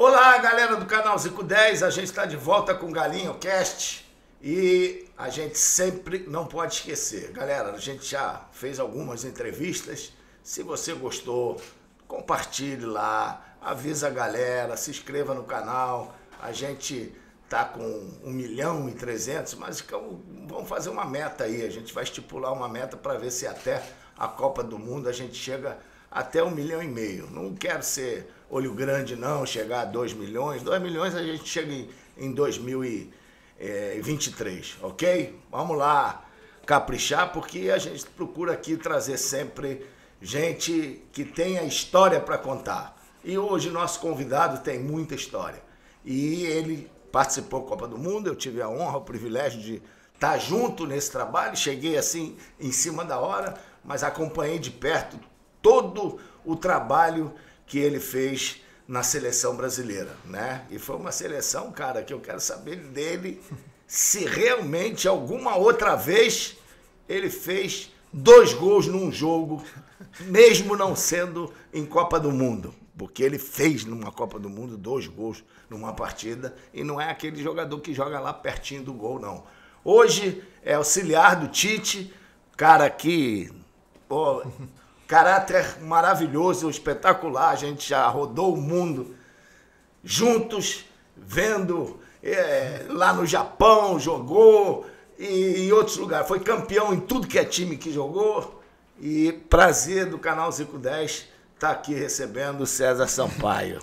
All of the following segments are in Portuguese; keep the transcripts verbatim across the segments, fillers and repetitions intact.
Olá, galera do canal Zico dez, a gente está de volta com o Galinho Cast e a gente sempre não pode esquecer. Galera, a gente já fez algumas entrevistas, se você gostou, compartilhe lá, avisa a galera, se inscreva no canal. A gente tá com um milhão e trezentos, mas vamos fazer uma meta aí, a gente vai estipular uma meta para ver se até a Copa do Mundo a gente chega até um milhão e meio. Não quero ser olho grande não, chegar a dois milhões. dois milhões a gente chega em, em dois mil e vinte e três, ok? Vamos lá caprichar, porque a gente procura aqui trazer sempre gente que tenha história para contar. E hoje nosso convidado tem muita história. E ele participou da Copa do Mundo, eu tive a honra, o privilégio de estar junto nesse trabalho. Cheguei assim em cima da hora, mas acompanhei de perto todo o trabalho que ele fez na seleção brasileira, né? E foi uma seleção, cara, que eu quero saber dele se realmente alguma outra vez ele fez dois gols num jogo, mesmo não sendo em Copa do Mundo. Porque ele fez numa Copa do Mundo dois gols numa partida e não é aquele jogador que joga lá pertinho do gol, não. Hoje é auxiliar do Tite, cara que... Pô, caráter maravilhoso, espetacular, a gente já rodou o mundo juntos, vendo é, lá no Japão, jogou, e em outros lugares, foi campeão em tudo que é time que jogou, e prazer do canal Zico dez estar aqui recebendo o César Sampaio.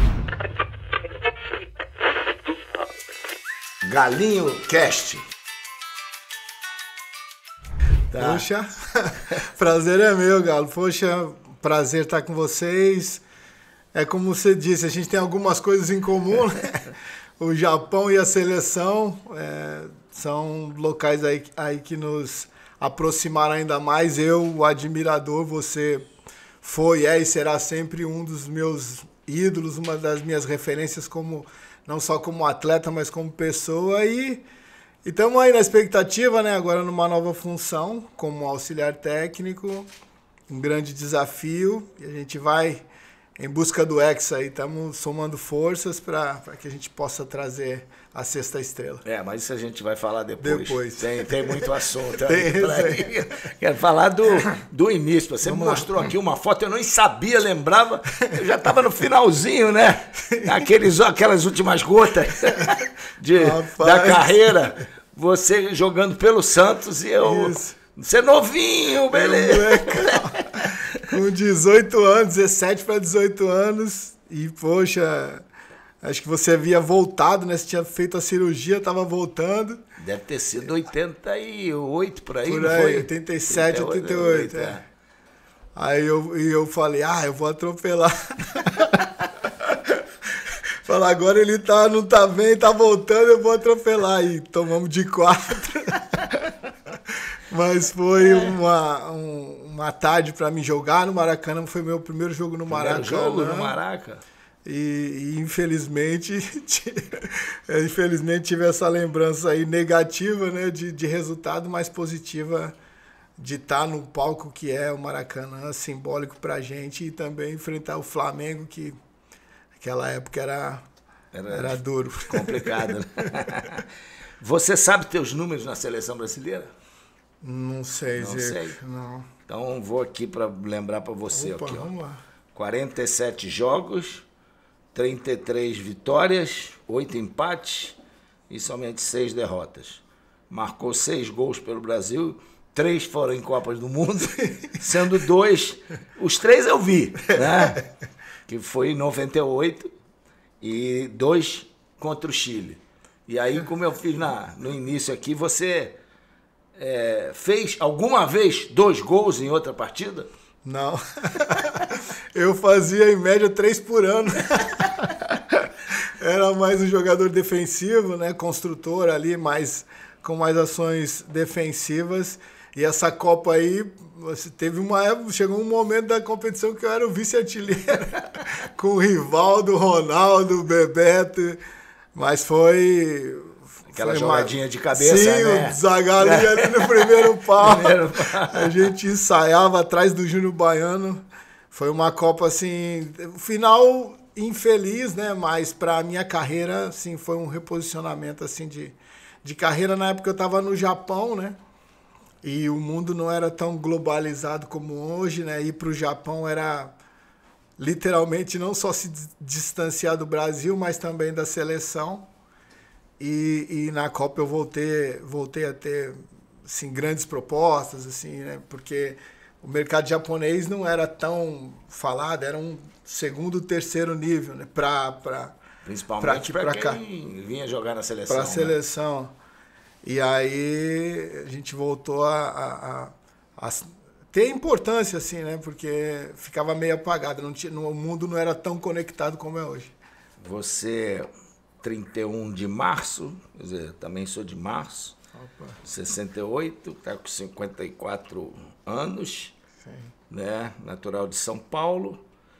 Galinho Cast. Tá. Poxa, prazer é meu, Galo. Poxa, prazer estar com vocês. É como você disse, a gente tem algumas coisas em comum, né? O Japão e a seleção é, são locais aí, aí que nos aproximaram ainda mais. Eu, o admirador, você foi, é e será sempre um dos meus ídolos, uma das minhas referências, como, não só como atleta, mas como pessoa. E... E estamos aí na expectativa, né? Agora numa nova função, como auxiliar técnico, um grande desafio. E a gente vai em busca do Hexa aí, estamos somando forças para que a gente possa trazer a sexta estrela. É, mas isso a gente vai falar depois. Depois. Tem, tem muito assunto. Tem aí aí. Quero falar do, do início. Você Vamos me mostrou lá. Aqui uma foto, eu nem sabia, lembrava. Eu já estava no finalzinho, né? Aqueles, aquelas últimas gotas de, da carreira. Você jogando pelo Santos e eu... Isso. Você novinho, beleza? Com dezoito anos, dezessete para dezoito anos. E, poxa, acho que você havia voltado, né? Você tinha feito a cirurgia, estava voltando. Deve ter sido oitenta e oito, por aí, por não aí, foi? oitenta e sete, oitenta e oito, é. Aí eu, eu falei, ah, eu vou atropelar. Fala, agora ele tá, não tá bem, tá voltando, eu vou atropelar. E tomamos de quatro. Mas foi é. uma, um, uma tarde para me jogar no Maracanã. Foi meu primeiro jogo no Maracanã. Primeiro jogo no Maraca. E, e infelizmente, infelizmente tive essa lembrança aí negativa, né, de, de resultado, mais positiva de estar no palco que é o Maracanã, simbólico pra gente, e também enfrentar o Flamengo, que naquela época era, era, era duro. Complicado, né? Você sabe teus números na seleção brasileira? Não sei, Não Zico. sei. Não. Então vou aqui para lembrar para você. Opa, aqui, vamos ó. lá. quarenta e sete jogos, trinta e três vitórias, oito empates e somente seis derrotas. Marcou seis gols pelo Brasil, três foram em Copas do Mundo, sendo dois, os três eu vi, né? Que foi em noventa e oito e dois contra o Chile. E aí, como eu fiz na, no início aqui, você é, fez alguma vez dois gols em outra partida? Não. Eu fazia em média três por ano. Era mais um jogador defensivo, né? Construtor ali, mais, com mais ações defensivas. E essa Copa aí, você teve uma época, chegou um momento da competição que eu era o vice-artilheiro, com o Rivaldo, Ronaldo, Bebeto, mas foi... Aquela foi jogadinha uma... de cabeça, Sim, né? o Zagallo é. ali no primeiro pau. primeiro pau. A gente ensaiava atrás do Júnior Baiano. Foi uma Copa, assim, o final infeliz, né? Mas para a minha carreira, assim, foi um reposicionamento assim de, de carreira. Na época eu estava no Japão, né? E o mundo não era tão globalizado como hoje, né? Ir para o Japão era literalmente não só se distanciar do Brasil, mas também da seleção. E, e na Copa eu voltei, voltei a ter assim, grandes propostas, assim, né? Porque o mercado japonês não era tão falado, era um segundo, terceiro nível, né? Pra, pra, Principalmente para quem vinha jogar na seleção. Para a seleção. Né? E aí a gente voltou a, a, a, a ter importância, assim, né? Porque ficava meio apagado, não tinha, no, o mundo não era tão conectado como é hoje. Você, trinta e um de março, quer dizer, também sou de março, Opa. sessenta e oito, está com cinquenta e quatro anos, Sim. né? Natural de São Paulo.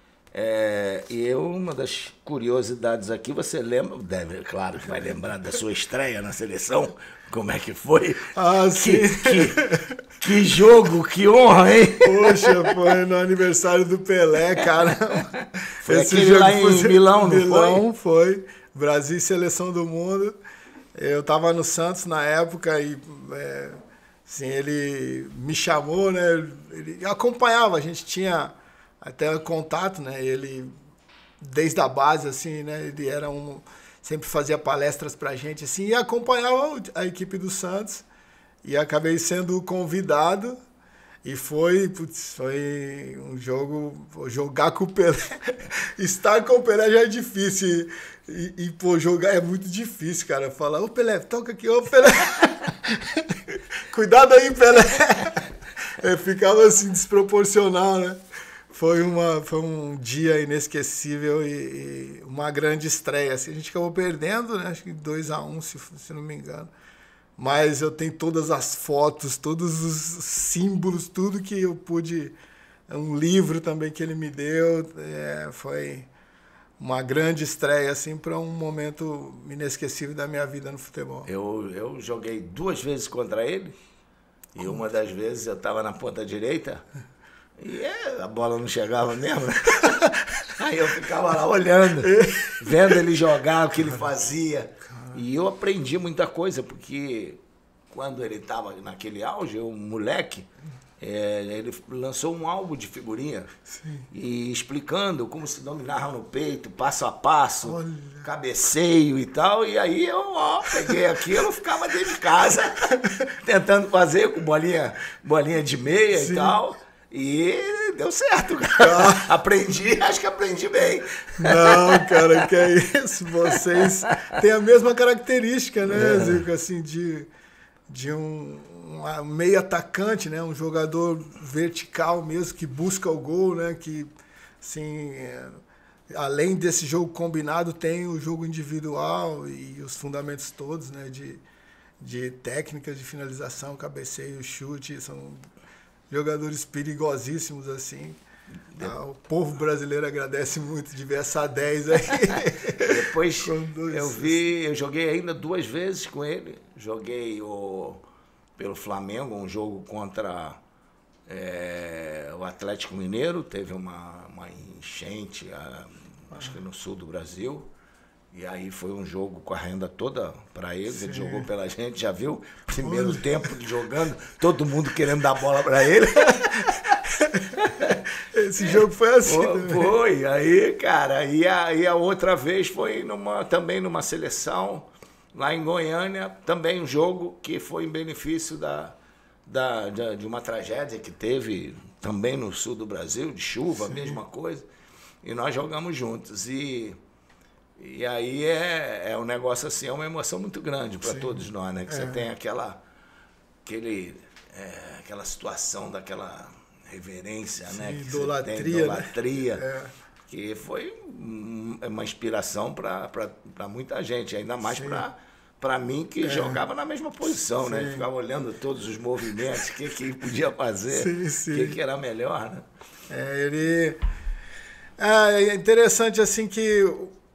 É, e eu, uma das curiosidades aqui, você lembra, deve, claro que vai lembrar da sua estreia na seleção, como é que foi? Ah, sim. Que, que, que jogo, que honra, hein? Poxa, foi no aniversário do Pelé, cara. Foi Esse aquele jogo lá em foi, Milão, não Milão, foi? foi. Brasil e Seleção do Mundo. Eu tava no Santos na época e é, assim, ele me chamou, né? Ele acompanhava, a gente tinha até contato, né? Ele, desde a base, assim, né? Ele era um... Sempre fazia palestras pra gente, assim, e acompanhava a equipe do Santos. E acabei sendo convidado. E foi, putz, foi um jogo... Jogar com o Pelé... Estar com o Pelé já é difícil. E, e, pô, jogar é muito difícil, cara. Falar, ô Pelé, toca aqui, ô Pelé. Cuidado aí, Pelé. É, ficava assim, desproporcional, né? Foi, uma, foi um dia inesquecível e, e uma grande estreia. Assim, a gente acabou perdendo, né? Acho que dois a um, se, se não me engano. Mas eu tenho todas as fotos, todos os símbolos, tudo que eu pude... Um livro também que ele me deu. É, foi uma grande estreia, assim, para um momento inesquecível da minha vida no futebol. Eu, eu joguei duas vezes contra ele. E uma das vezes eu estava na ponta direita... E é, a bola não chegava mesmo. Aí eu ficava lá olhando, vendo ele jogar, o que ele fazia. E eu aprendi muita coisa, porque quando ele estava naquele auge, eu, um moleque, é, ele lançou um álbum de figurinha Sim. e explicando como se dominava no peito, passo a passo, Olha. cabeceio e tal. E aí eu ó, peguei aquilo, ficava dentro de casa, tentando fazer com bolinha, bolinha de meia Sim. e tal. E deu certo, cara. Ah. Aprendi, acho que aprendi bem. Não, cara, que é isso. Vocês têm a mesma característica, né, é. Zico? Assim, de, de um, um meio atacante, né? Um jogador vertical mesmo, que busca o gol, né? Que, assim, é, além desse jogo combinado, tem o jogo individual e os fundamentos todos, né? De, de técnicas de finalização, cabeceio, chute, são... jogadores perigosíssimos, assim. Ah, o povo brasileiro agradece muito de ver essa dez aí. Depois eu vi, eu joguei ainda duas vezes com ele. Joguei o, pelo Flamengo, um jogo contra é, o Atlético Mineiro. Teve uma, uma enchente, a, acho que no sul do Brasil. E aí foi um jogo com a renda toda para ele, Sim. ele jogou pela gente, já viu? Primeiro Olha. tempo de jogando, todo mundo querendo dar bola para ele. Esse jogo foi assim. Foi, foi. Aí, cara, e a, e a outra vez foi numa, também numa seleção, lá em Goiânia, também um jogo que foi em benefício da, da, da, de uma tragédia que teve também no sul do Brasil, de chuva, Sim. a mesma coisa. E nós jogamos juntos. E... E aí é, é um negócio assim, é uma emoção muito grande para todos nós, né? Que é. você tem aquela, aquele, é, aquela situação daquela reverência, Sim, né? Que idolatria, você tem, idolatria, né? É. Que foi uma inspiração para muita gente, ainda mais para mim que é. jogava na mesma posição, sim. né? Ficava olhando todos os movimentos, o que, que podia fazer, o que, que era melhor, né? É, ele... É interessante assim que...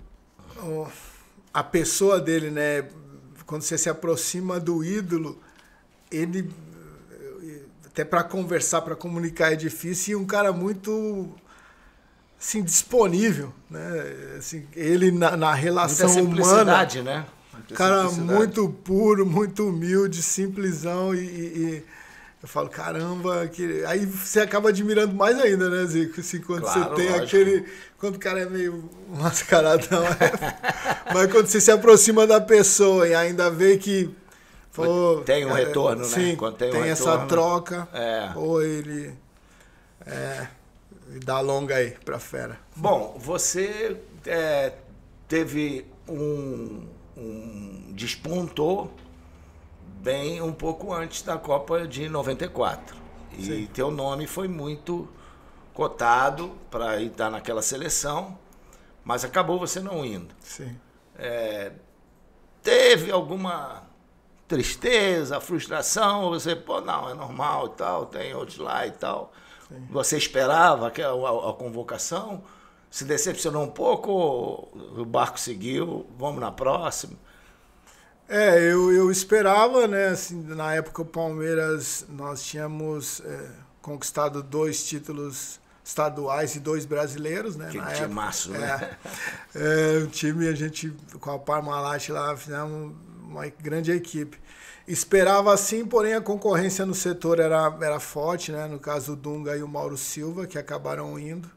a pessoa dele, né? Quando você se aproxima do ídolo, ele até para conversar, para comunicar é difícil, e um cara muito assim, disponível, né? Assim, ele na, na relação Muita simplicidade, humana, né? Muita cara simplicidade. muito puro, muito humilde, simplesão e, e eu falo, caramba, que... aí você acaba admirando mais ainda, né, Zico? Assim, quando Claro, você tem lógico. aquele... Quando o cara é meio mascaradão, é... mas quando você se aproxima da pessoa e ainda vê que... Pô, tem um é, retorno, sim, né? Quando tem, tem um essa retorno, troca, é. ou ele... É, dá longa aí pra fera. Bom, você é, teve um, um... despontou bem um pouco antes da Copa de noventa e quatro. E Sim. teu nome foi muito cotado para estar naquela seleção, mas acabou você não indo. Sim. É, teve alguma tristeza, frustração? Ou você, pô, não, é normal e tal, tem outros lá e tal. Sim. Você esperava que a, a, a convocação? Se decepcionou um pouco? O barco seguiu? Vamos na próxima? É, eu, eu esperava, né? Assim, na época o Palmeiras, nós tínhamos é, conquistado dois títulos estaduais e dois brasileiros, né? Que na timaço, né? É, é, o time, a gente, com a Parmalat lá, fizemos uma grande equipe. Esperava assim, porém a concorrência no setor era, era forte, né? No caso o Dunga e o Mauro Silva, que acabaram indo.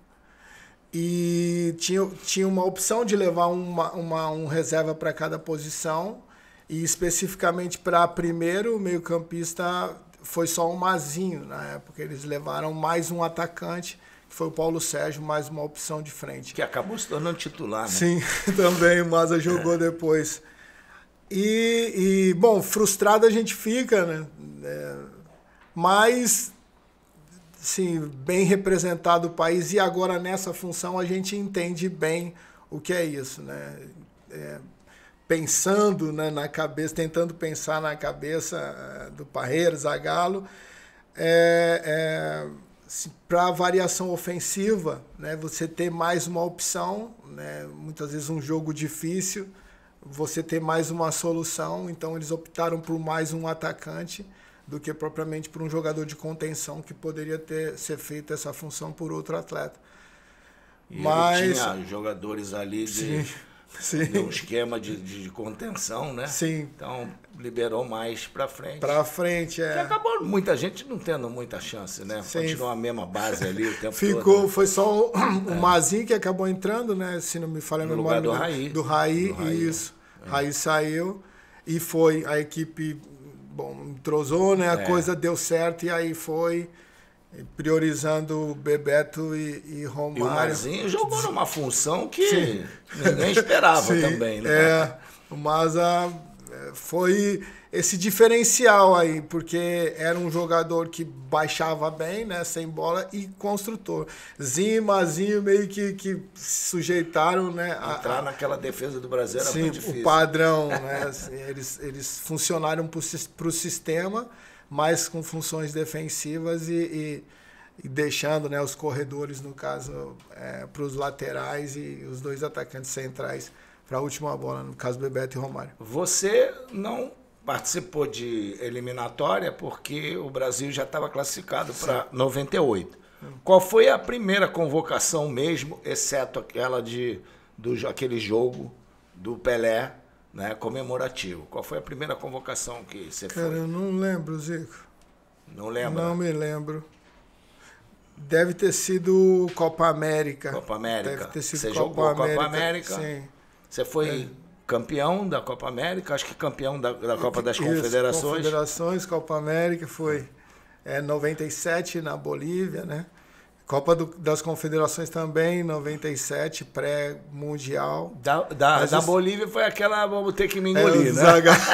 E tinha, tinha uma opção de levar uma, uma, um reserva para cada posição. E especificamente para primeiro meio-campista foi só um Mazinho na época. Eles levaram mais um atacante, que foi o Paulo Sérgio, mais uma opção de frente. Que acabou se tornando titular, né? Sim, também o Maza jogou é. depois. E, e, bom, frustrado a gente fica, né? É, mas, sim, bem representado o país. E agora nessa função a gente entende bem o que é isso, né? É, pensando, né, na cabeça, tentando pensar na cabeça do Parreira, Zagallo, é, é, para a variação ofensiva, né, você ter mais uma opção, né, muitas vezes um jogo difícil, você ter mais uma solução, então eles optaram por mais um atacante do que propriamente por um jogador de contenção que poderia ter ser feita essa função por outro atleta. E Mas ele tinha jogadores ali de... Sim. Sim. Deu um esquema de, de contenção, né? Sim. Então, liberou mais para frente. Para frente, é. Que acabou muita gente não tendo muita chance, né? Sim. Continuou a mesma base ali o tempo Ficou, todo. Foi só o, o é. Mazinho que acabou entrando, né? Se não me falha a memória. No lugar do Raí. Do Raí, do Raí. Isso. É. Raí saiu e foi a equipe, bom, entrosou, né? A é. coisa deu certo e aí foi... priorizando o Bebeto e, e Romário. E o Mazinho jogou numa função que Sim. ninguém esperava Sim, também, né? É, o Maza foi esse diferencial aí, porque era um jogador que baixava bem, né, sem bola, e construtor. Zinho e Mazinho meio que, que sujeitaram, né? Entrar a, naquela defesa do Brasil era sim, muito difícil. O padrão, né? Assim, eles, eles funcionaram para o sistema, mas com funções defensivas e, e, e deixando, né, os corredores, no caso, é, para os laterais e os dois atacantes centrais para a última bola, no caso Bebeto e Romário. Você não participou de eliminatória porque o Brasil já estava classificado para noventa e oito. Qual foi a primeira convocação mesmo, exceto aquela de do, aquele jogo do Pelé, né, comemorativo? Qual foi a primeira convocação que você Cara, foi? eu não lembro, Zico. Não lembra? Não me lembro. Deve ter sido Copa América. Copa América. Deve ter sido você Copa jogou América. Copa América? Sim. Você foi é. campeão da Copa América, acho que campeão da, da Copa das Isso, Confederações. Confederações, Copa América, foi é, noventa e sete na Bolívia, né? Copa do, das Confederações também, noventa e sete, pré-mundial. Da, da, da Bolívia foi aquela, vamos ter que me engolir, é, né?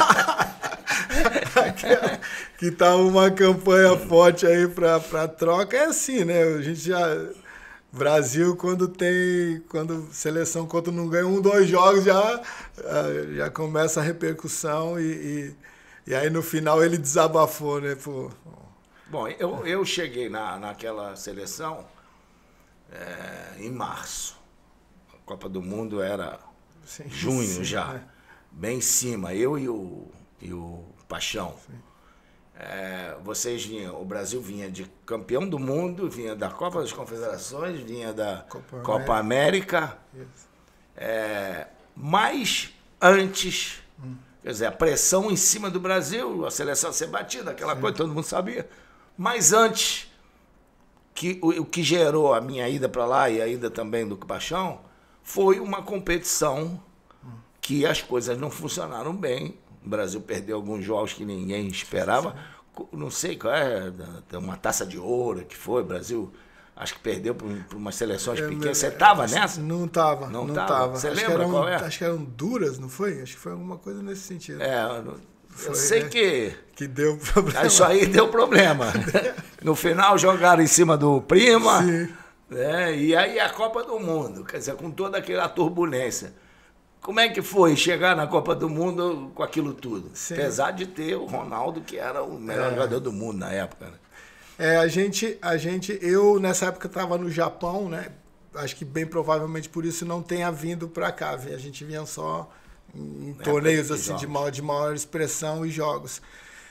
Aquela, que tá uma campanha forte aí para troca. É assim, né? A gente já... Brasil, quando tem... Quando seleção, quando não ganha um, dois jogos, já, já começa a repercussão e, e, e aí no final ele desabafou, né? Pô, Bom, eu, eu cheguei na, naquela seleção é, em março. A Copa do Mundo era sim, junho sim, já, é. bem em cima. Eu e o, e o Paixão. É, vocês vinham, o Brasil vinha de campeão do mundo, vinha da Copa das Confederações, vinha da Copa, Copa América. América. É, mas antes, hum. quer dizer, a pressão em cima do Brasil, a seleção ser batida, aquela Sim. coisa, todo mundo sabia. Mas antes, que, o, o que gerou a minha ida para lá e a ida também do Paixão, foi uma competição hum. que as coisas não funcionaram bem. O Brasil perdeu alguns jogos que ninguém esperava. Sim. Não sei qual é, uma taça de ouro que foi, o Brasil acho que perdeu para umas seleções é, pequenas. Você estava nessa? Não estava, não estava. Você acho lembra que eram, qual é? Acho que eram duras, não foi? Acho que foi alguma coisa nesse sentido. É, eu foi, sei né? que... Que deu problema. Isso aí deu problema. No final jogaram em cima do Prima. Sim. Né? E aí a Copa do Mundo, quer dizer, com toda aquela turbulência. Como é que foi chegar na Copa do Mundo com aquilo tudo? Sim. Apesar de ter o Ronaldo, que era o melhor é. jogador do mundo na época, né? É, a gente, a gente, eu nessa época estava no Japão, né? Acho que bem provavelmente por isso não tenha vindo para cá. A gente vinha só em, em torneios assim, de, maior, de maior expressão e jogos.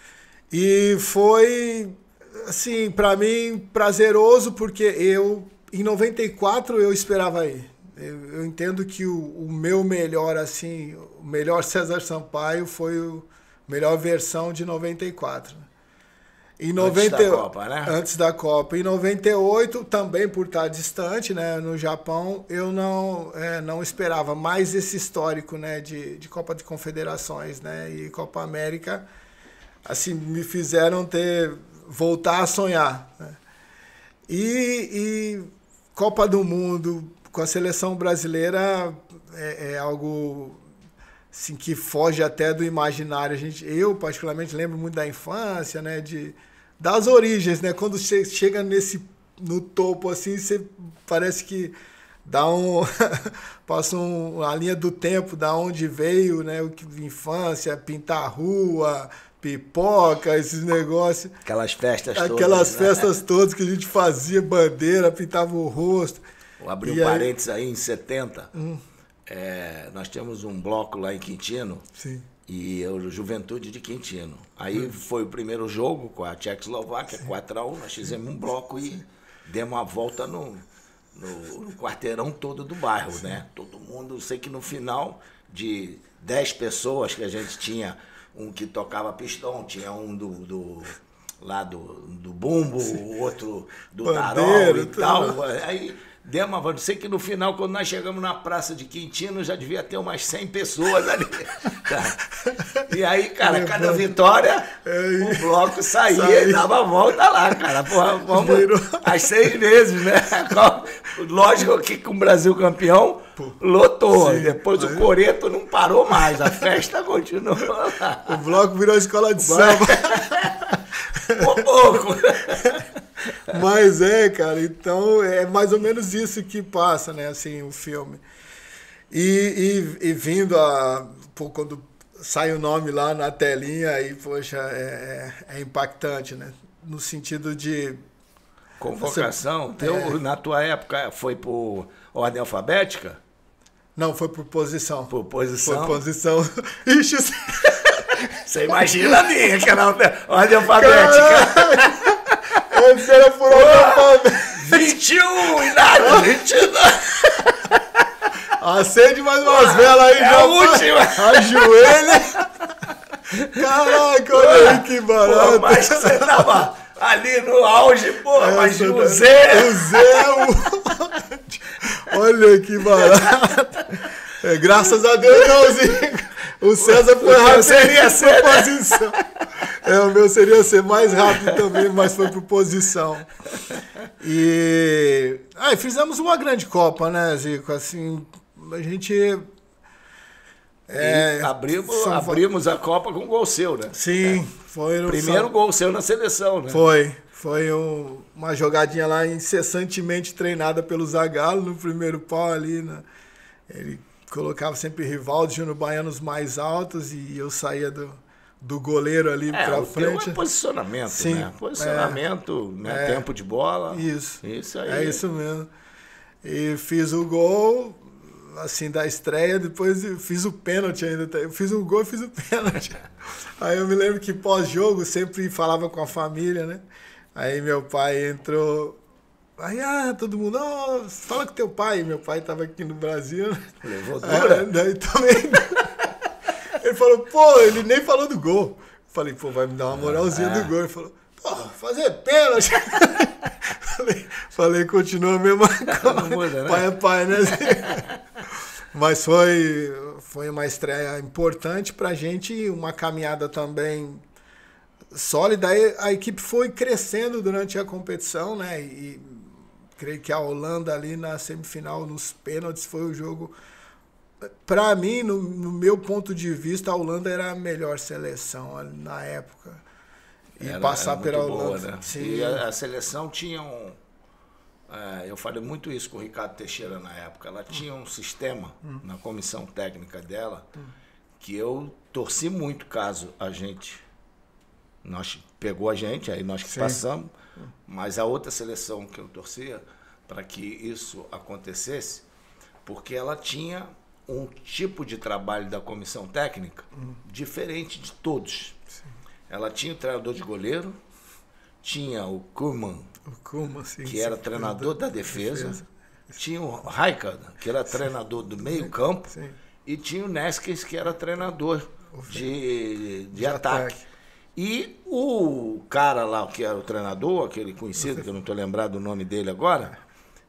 E foi, assim, para mim, prazeroso, porque eu, em noventa e quatro, eu esperava ir. Eu, eu entendo que o, o meu melhor, assim, o melhor César Sampaio foi a melhor versão de noventa e quatro. Em noventa... Antes da Copa, né? Antes da Copa. Em noventa e oito, também por estar distante, né, no Japão, eu não, é, não esperava mais esse histórico, né, de, de Copa de Confederações, né, e Copa América, assim, me fizeram ter, voltar a sonhar, né? E, e Copa do Mundo com a seleção brasileira é, é algo... Assim, que foge até do imaginário. A gente, eu, particularmente, lembro muito da infância, né? De, das origens, né? Quando você chega nesse, no topo, assim, você parece que dá um... passa um, a linha do tempo, da onde veio, né? O que, infância, pintar a rua, pipoca, esses negócios. Aquelas festas todas. Aquelas né? festas todas que a gente fazia, bandeira, pintava o rosto. Vou abrir um parênteses aí, em setenta... Hum. É, nós temos um bloco lá em Quintino. Sim. E eu, Juventude de Quintino. Aí hum. foi o primeiro jogo com a Tchecoslováquia, quatro a um, nós fizemos um bloco e demos uma volta no, no, no quarteirão todo do bairro, Sim. né? Todo mundo, sei que no final de dez pessoas que a gente tinha, um que tocava pistão, tinha um do, do lá do, do bumbo, o outro do tarol e tal. Aí deu uma volta. Sei que no final, quando nós chegamos na praça de Quintino, já devia ter umas cem pessoas ali. E aí, cara, cada vitória, o bloco saía Saí. e dava a volta lá, cara. Porra, vamos às seis vezes, né? Lógico que com o Brasil campeão, lotou. Sim, Depois aí... o coreto não parou mais, a festa continuou lá. O bloco virou escola de samba. Por pouco. Mas é, cara, então é mais ou menos isso que passa, né, assim, o filme. E, e, e vindo a... Pô, quando sai o nome lá na telinha, aí, poxa, é, é impactante, né? No sentido de... Convocação? Você, Teu, é... Na tua época foi por ordem alfabética? Não, foi por posição. Por posição? Por posição. Ixi, você imagina a minha, que era ordem alfabética. Caralho. Antes era por ordem alfabética. vinte e um, idade, vinte e dois. Acende mais umas velas aí, é já. A última. Ajoelha. Caraca, olha aí que barato. Pô, mas você tava ali no auge, pô, é, mas o Zé. O Zé, o... Olha que barato. É, graças a Deus, não, Zico. O César foi o rápido. Seria ser, por posição. É, o meu seria ser mais rápido também, mas foi por posição. E aí ah, fizemos uma grande Copa, né, Zico? Assim, a gente... É, abrimos, são... abrimos a Copa com um gol seu, né? Sim, é. foi. No Primeiro são... gol seu na seleção, né? Foi. Foi um, uma jogadinha lá incessantemente treinada pelo Zagallo no primeiro pau ali. Né? Ele colocava sempre Rivaldo, Júnior Baianos mais altos e eu saía do, do goleiro ali é, pra o frente. Teu é posicionamento, Sim, né? Posicionamento, é, né? É, tempo de bola. Isso. Isso aí. É isso mesmo. E fiz o gol. assim, da estreia, depois eu fiz o pênalti ainda. Eu fiz um gol e fiz o pênalti. Aí eu me lembro que pós-jogo sempre falava com a família, né? Aí meu pai entrou. Aí, ah, todo mundo, oh, fala com teu pai. Meu pai estava aqui no Brasil. Levou dura? Aí, daí também. Ele falou, pô, ele nem falou do gol. Falei, pô, vai me dar uma moralzinha ah. do gol. Ele falou, pô, fazer pênalti. falei, falei, continua a mesma coisa. Muda, né? Pai é pai, né? Mas foi, foi uma estreia importante pra gente, uma caminhada também sólida. Aí a equipe foi crescendo durante a competição, né? E creio que a Holanda ali na semifinal, nos pênaltis, foi o jogo... Para mim, no, no meu ponto de vista, a Holanda era a melhor seleção na época. E era, passar era pela boa, Holanda. Né? E a, a seleção tinha um... É, eu falei muito isso com o Ricardo Teixeira na época. Ela tinha um sistema hum. na comissão técnica dela hum. que eu torci muito caso a gente... Nós pegou a gente, aí nós que Sim. passamos. Hum. Mas a outra seleção que eu torcia para que isso acontecesse, porque ela tinha... um tipo de trabalho da comissão técnica hum. diferente de todos. Sim. Ela tinha o treinador de goleiro, tinha o Koeman, o Koeman sim, que sim, era treinador da defesa, defesa, tinha o Rijkaard, que era sim. treinador do meio campo, sim. e tinha o Neskens, que era treinador de, de, de ataque. ataque. E o cara lá, que era o treinador, aquele conhecido, que eu não estou lembrado do nome dele agora,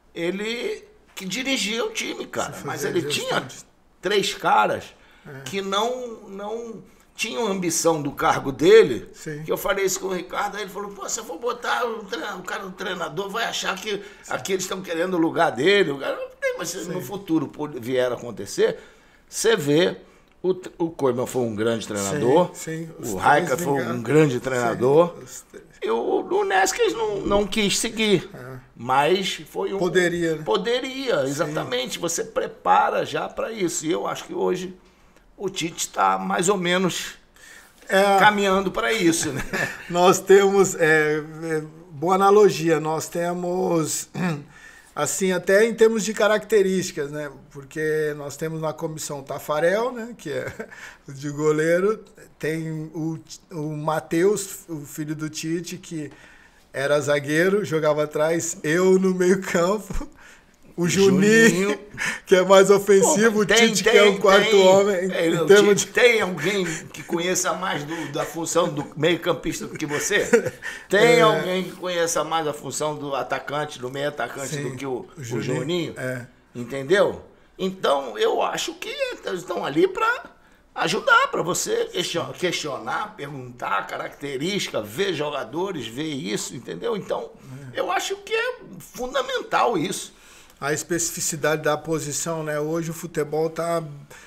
ele que dirigia o time, cara. Mas ele tinha três caras é. que não, não tinham ambição do cargo dele. Sim. Que eu falei isso com o Ricardo, aí ele falou, pô, se eu for botar o, o cara do treinador, vai achar que Sim. aqui eles estão querendo o lugar dele. O cara, mas se Sim. no futuro vier a acontecer, você vê, o, o Koeman foi um grande treinador, Sim. Sim. o Rijkaard foi um grande treinador, e o, o Neskens não, não quis seguir. É. Mas foi um... Poderia. Né? Poderia, exatamente. Sim. Você prepara já para isso. E eu acho que hoje o Tite está mais ou menos é, caminhando para isso. Né? Nós temos... É, é, boa analogia. Nós temos... Assim, até em termos de características, né? Porque nós temos na comissão Tafarel, né? Que é de goleiro. Tem o, o Matheus, o filho do Tite, que... era zagueiro, jogava atrás, eu no meio campo, o Juninho, Juninho. que é mais ofensivo, Pô, tem, o Tite tem, que é o quarto tem, homem. É, em termos de... Tem alguém que conheça mais do, da função do meio campista do que você? Tem é. alguém que conheça mais a função do atacante, do meio atacante Sim, do que o, o Juninho? O Juninho? É. Entendeu? Então, eu acho que eles estão ali para... ajudar, para você questionar, perguntar característica, ver jogadores, ver isso, entendeu? Então, é. eu acho que é fundamental isso. A especificidade da posição, né? Hoje o futebol tá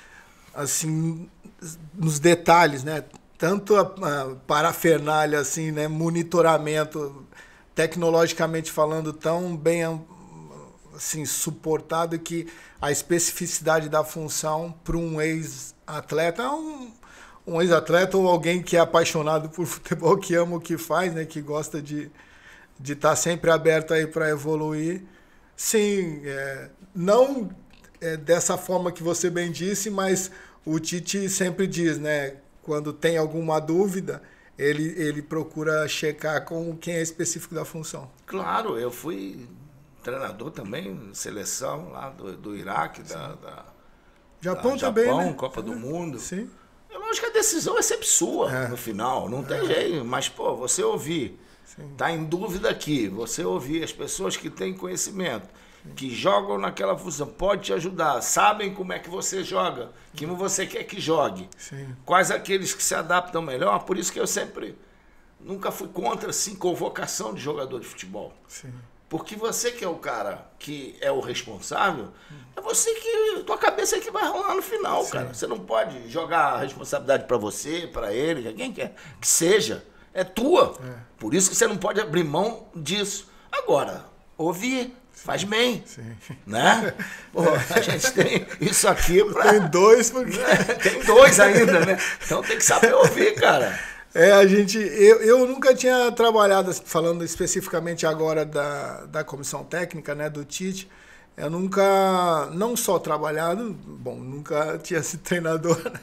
assim nos detalhes, né? Tanto a, a parafernália assim, né, monitoramento tecnologicamente falando tão bem assim suportado que a especificidade da função para um ex-atleta, um, um ex-atleta ou alguém que é apaixonado por futebol, que ama o que faz, né, que gosta de de estar sempre aberto aí para evoluir. Sim, é, não é, dessa forma que você bem disse, mas o Tite sempre diz, né, quando tem alguma dúvida, ele, ele procura checar com quem é específico da função. Claro, eu fui treinador também, seleção lá do, do Iraque, da, da Japão da também, Japão, né? Copa do Mundo. Sim. Eu acho que a decisão é sempre sua é. no final, não tem é. jeito. Mas, pô, você ouvir, Sim. tá em dúvida aqui, você ouvir as pessoas que têm conhecimento, Sim. que jogam naquela função, pode te ajudar, sabem como é que você joga, que você quer que jogue, Sim. quais aqueles que se adaptam melhor. Por isso que eu sempre, nunca fui contra, assim, convocação de jogador de futebol. Sim. Porque você que é o cara que é o responsável, é você que, tua cabeça é que vai rolar no final, Sim. cara. Você não pode jogar a responsabilidade para você, para ele, quem quer que seja. É tua. É. Por isso que você não pode abrir mão disso. Agora, ouvir, Sim. faz bem. Sim. Né? Pô, a gente tem isso aqui pra... Tem dois, porque... Tem dois ainda, né? Então tem que saber ouvir, cara. É, a gente, eu, eu nunca tinha trabalhado, falando especificamente agora da, da comissão técnica, né, do Tite, eu nunca, não só trabalhado, bom, nunca tinha sido treinador, né?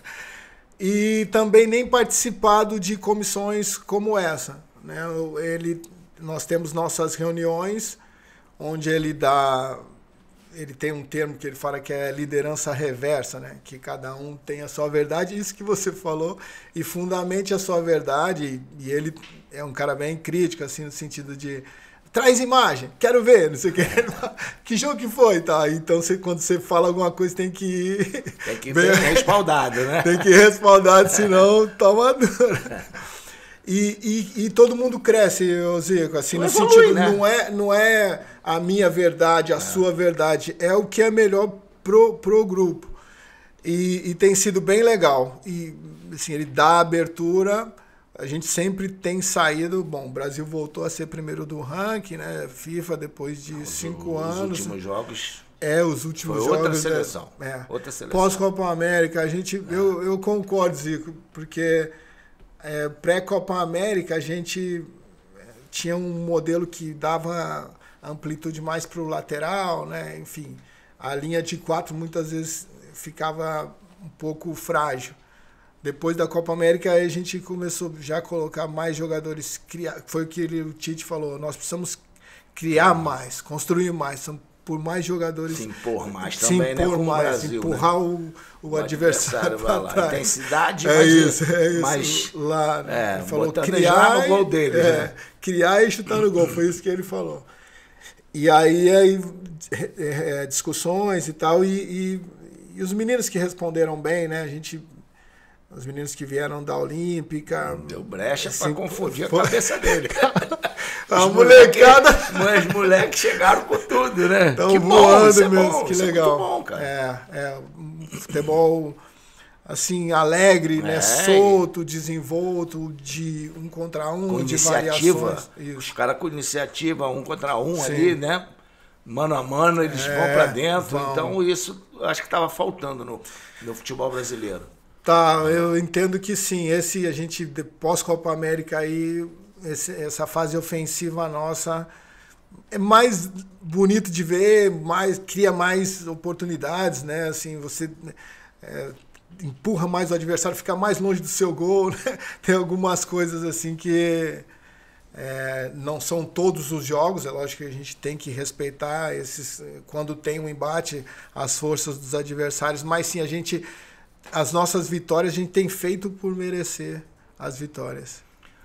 E também nem participado de comissões como essa, né? Ele, nós temos nossas reuniões, onde ele dá, ele tem um termo que ele fala que é liderança reversa, né? Que cada um tem a sua verdade, isso que você falou, e fundamente a sua verdade, e ele é um cara bem crítico, assim, no sentido de traz imagem, quero ver, não sei o que. Que jogo que foi, tá? Então, você, quando você fala alguma coisa, tem que... Tem que ver respaldado, né? Tem que ir respaldado, senão toma dura. E, e, e todo mundo cresce, Zico, assim, no evolui, sentido, né? não, é, não é a minha verdade, a é. sua verdade, é o que é melhor pro, pro grupo. E, e tem sido bem legal. E, assim, ele dá abertura... A gente sempre tem saído... Bom, o Brasil voltou a ser primeiro do ranking, né? FIFA, depois de os, cinco os anos. Os últimos jogos... É, os últimos foi jogos... outra seleção. É, outra seleção. Pós-Copa América, a gente... É. Eu, eu concordo, Zico, porque é, pré-Copa América a gente tinha um modelo que dava amplitude mais para o lateral, né? Enfim, a linha de quatro muitas vezes ficava um pouco frágil. Depois da Copa América, a gente começou já a colocar mais jogadores. Criar, foi o que ele, o Tite falou, nós precisamos criar mais, construir mais, são por mais jogadores. Se impor mais se também, impor né? mais, Brasil, empurrar né? o, o, o adversário, adversário para trás. Intensidade, é mas, isso, é isso. Mas, lá, né? é, ele falou criar no gol dele, é, né? Criar e chutar no gol, foi isso que ele falou. E aí, aí é, discussões e tal, e, e, e os meninos que responderam bem, né? A gente... Os meninos que vieram da Olímpica... Deu brecha assim, para confundir foi... a cabeça dele. A molecada... Mas os moleques chegaram com tudo, né? Estão que voando bom, mesmo, é bom, que isso legal. É muito bom, cara. É, é um futebol assim, alegre, é, né? Solto, desenvolto, de um contra um, com de iniciativa, variações. Os caras com iniciativa, um contra um Sim. ali, né? Mano a mano, eles é, vão para dentro. Vão. Então isso acho que estava faltando no, no futebol brasileiro. Tá, eu entendo que sim. Esse, a gente, pós-Copa América aí, esse, essa fase ofensiva nossa é mais bonito de ver, mais, cria mais oportunidades, né? Assim, você é, empurra mais o adversário, fica mais longe do seu gol, né? Tem algumas coisas assim que é, não são todos os jogos, é lógico que a gente tem que respeitar esses, quando tem um embate, as forças dos adversários, mas sim, a gente... As nossas vitórias a gente tem feito por merecer as vitórias.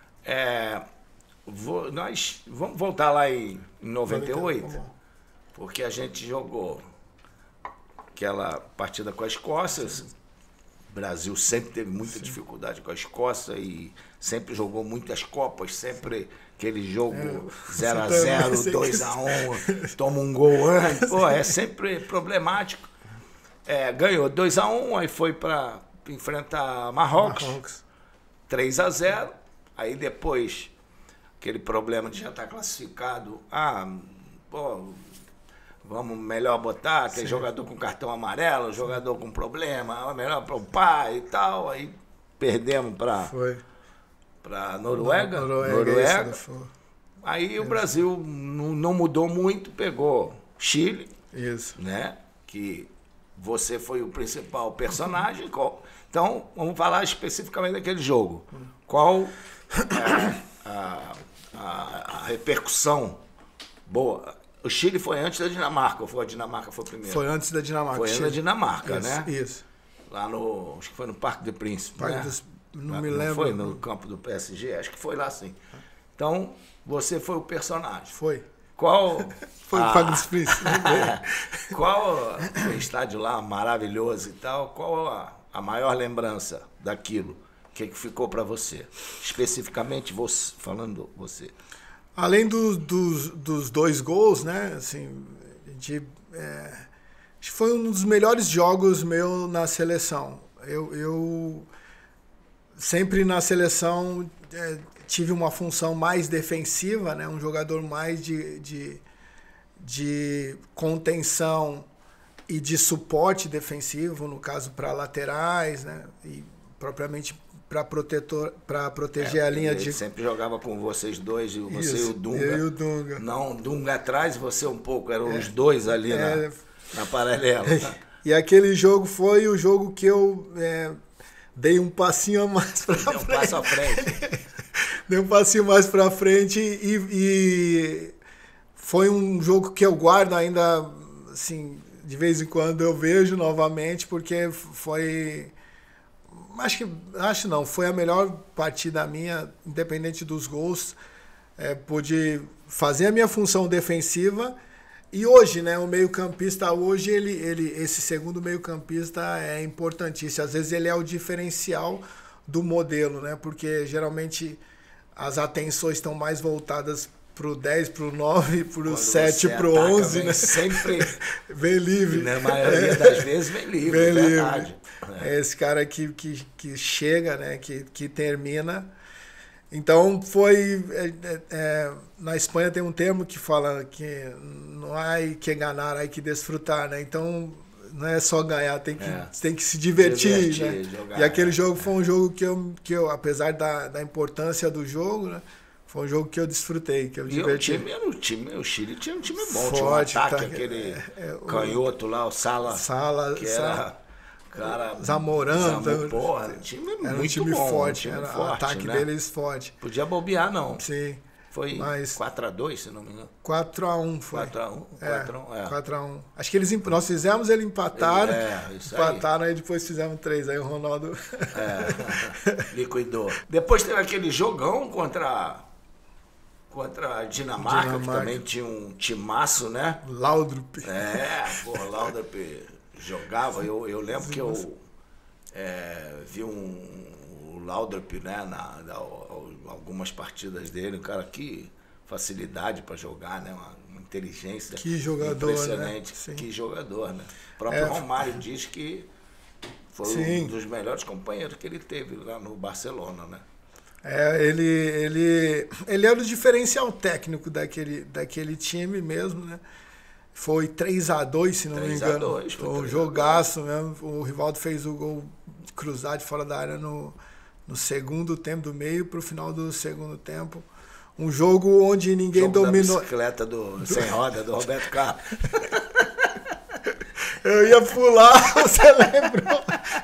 É, vou, nós vamos voltar lá em noventa e oito, porque a gente jogou aquela partida com a Escócia. O Brasil sempre teve muita Sim. dificuldade com a Escócia e sempre jogou muitas Copas, sempre aquele jogo zero a zero, dois a um, toma um gol antes. Pô, é sempre problemático. É, ganhou dois a um, aí foi para enfrentar Marrocos, Marrocos, três a zero. Aí depois, aquele problema de já estar classificado. Ah, pô, vamos melhor botar aquele Sim. jogador com cartão amarelo, jogador com problema, melhor poupar e tal. Aí perdemos para para Noruega. Noruega. Noruega. Isso, aí isso. O Brasil não, não mudou muito, pegou Chile, isso. né? Que você foi o principal personagem. Qual, então, vamos falar especificamente daquele jogo. Qual é, a, a, a repercussão boa? O Chile foi antes da Dinamarca, ou foi a Dinamarca foi primeiro? Foi antes da Dinamarca. Foi antes da Dinamarca, isso, né? Isso. Lá no, acho que foi no Parque do Príncipe, Parque né? dos, não lá, me não lembro. Foi no campo do P S G? Acho que foi lá sim. Então, você foi o personagem. Foi. Qual... Foi o Parque dos Príncipes. Qual o estádio lá maravilhoso e tal? Qual a, a maior lembrança daquilo? O que, que ficou para você? Especificamente você, falando você. Além do, dos, dos dois gols, né? Assim, a gente, é, acho que foi um dos melhores jogos meu na seleção. Eu, eu sempre na seleção é, tive uma função mais defensiva, né? Um jogador mais de, de, de contenção e de suporte defensivo, no caso para laterais, né? E propriamente para protetor para proteger é, a linha ele de sempre jogava com vocês dois, você Isso, e o Dunga. Eu e o Dunga. Não, o Dunga atrás e você um pouco, eram é, os dois ali é, na, na paralela. E aquele jogo foi o jogo que eu é, dei um passinho a mais para frente. Deu um passo à frente. Dei um passinho mais para frente e, e foi um jogo que eu guardo ainda, assim, de vez em quando eu vejo novamente, porque foi... Acho que acho não, foi a melhor partida minha, independente dos gols. É, pude fazer a minha função defensiva. E hoje, né, o meio-campista hoje, ele, ele, esse segundo meio-campista é importantíssimo. Às vezes ele é o diferencial do modelo, né? Porque geralmente as atenções estão mais voltadas pro dez, pro nove, pro sete, pro onze, né? Sempre vem livre. Na maioria é. das vezes vem livre, vem verdade. Livre. É esse cara que, que, que chega, né? Que, que termina. Então foi... É, é, na Espanha tem um termo que fala que não há que ganhar, há que desfrutar, né? Então não é só ganhar, tem que, é. tem que se divertir, divertir né? Jogar, e aquele é. jogo foi um jogo que eu, que eu apesar da, da importância do jogo, né? Foi um jogo que eu desfrutei, que eu e diverti. O time era o time, o Chile tinha um time bom, Forte, tinha um ataque, tá, aquele é, é, canhoto lá, o Sala, Sala que Sala, era cara Zamorano, Zamor, porra, time era muito um time bom, forte, um time era forte, o ataque né? deles forte. Podia bobear não. Sim. Foi mas quatro a dois, se não me engano. quatro a um foi. quatro a um, quatro a um, é. quatro a um. Acho que eles nós fizemos, eles empataram. É, isso empataram aí. aí depois fizemos três, aí o Ronaldo é, liquidou. Depois teve aquele jogão contra contra a Dinamarca, Dinamarca, que também tinha um timaço, né? Laudrup. É, porra, Laudrup jogava. Eu, eu lembro que eu é, vi um, o Laudrup, né, na, na, algumas partidas dele, um cara que facilidade para jogar, né? Uma, uma inteligência que jogador, impressionante. Né? Que jogador, né? O próprio é, Romário diz que foi sim. um dos melhores companheiros que ele teve lá no Barcelona, né? É, ele, ele, ele era o diferencial técnico daquele, daquele time mesmo, né? Foi três a dois, se não me engano. dois, foi um jogaço mesmo. O Rivaldo fez o gol cruzado de fora da área no, no segundo tempo, do meio para o final do segundo tempo. Um jogo onde ninguém jogo dominou. Da bicicleta do, do... sem roda, do Roberto Carlos. Eu ia pular, você lembrou?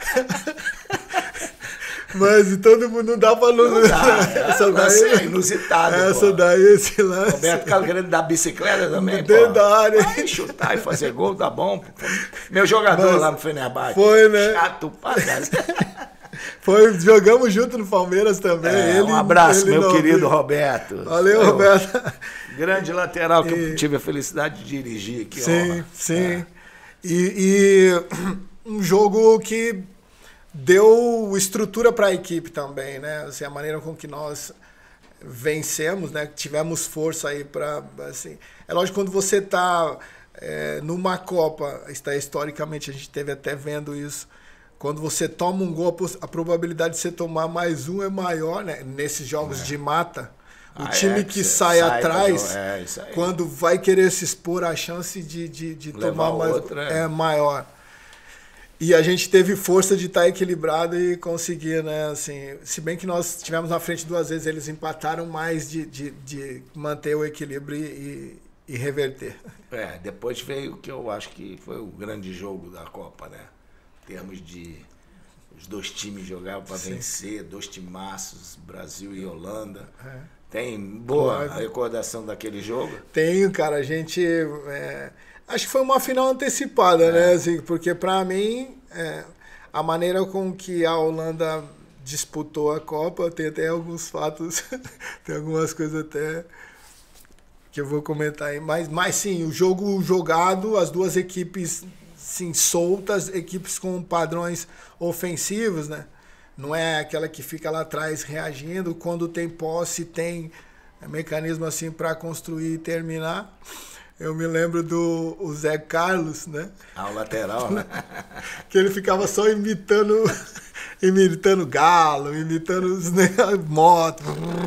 Mas todo mundo não dá pra não. não dá, essa é, daí é inusitado. Essa pô. daí, esse lance. Roberto Carlos querendo dar bicicleta também. Dentro pô. da área. Vai chutar e fazer gol, tá bom. Pô. Meu jogador Mas lá no Fenerbahçe. Foi, né? Chato pra Foi, jogamos junto no Palmeiras também. É, ele, um abraço, ele meu não, querido ele... Roberto. Valeu, eu, Roberto. Grande lateral que e... eu tive a felicidade de dirigir aqui. Sim, ó. sim. É. E, e um jogo que deu estrutura para a equipe também, né? Assim, a maneira com que nós vencemos, né? Tivemos força aí para, assim... É lógico, quando você está é, numa Copa, está historicamente, a gente teve até vendo isso, quando você toma um gol, a probabilidade de você tomar mais um é maior, né? Nesses jogos é. de mata. O ah, time é, que sai, sai atrás, é, quando vai querer se expor, a chance de, de, de tomar mais outra, é. é maior. E a gente teve força de estar equilibrado e conseguir, né? Assim, se bem que nós tivemos na frente duas vezes, eles empataram mais de, de, de manter o equilíbrio e, e reverter. É, depois veio o que eu acho que foi o grande jogo da Copa, né? Em termos de... Os dois times jogavam para vencer, dois timaços, Brasil e Holanda. É. Tem boa Pode. recordação daquele jogo? Tenho, cara. A gente... É... Acho que foi uma final antecipada, é. né? Assim, porque, para mim, é, a maneira com que a Holanda disputou a Copa, tem até alguns fatos, tem algumas coisas até que eu vou comentar aí. Mas, mas sim, o jogo jogado, as duas equipes sim, soltas, equipes com padrões ofensivos, né? Não é aquela que fica lá atrás reagindo. Quando tem posse, tem mecanismo assim para construir e terminar. Eu me lembro do o Zé Carlos, né? Ah, o lateral, né? Que ele ficava só imitando, imitando galo, imitando os motos.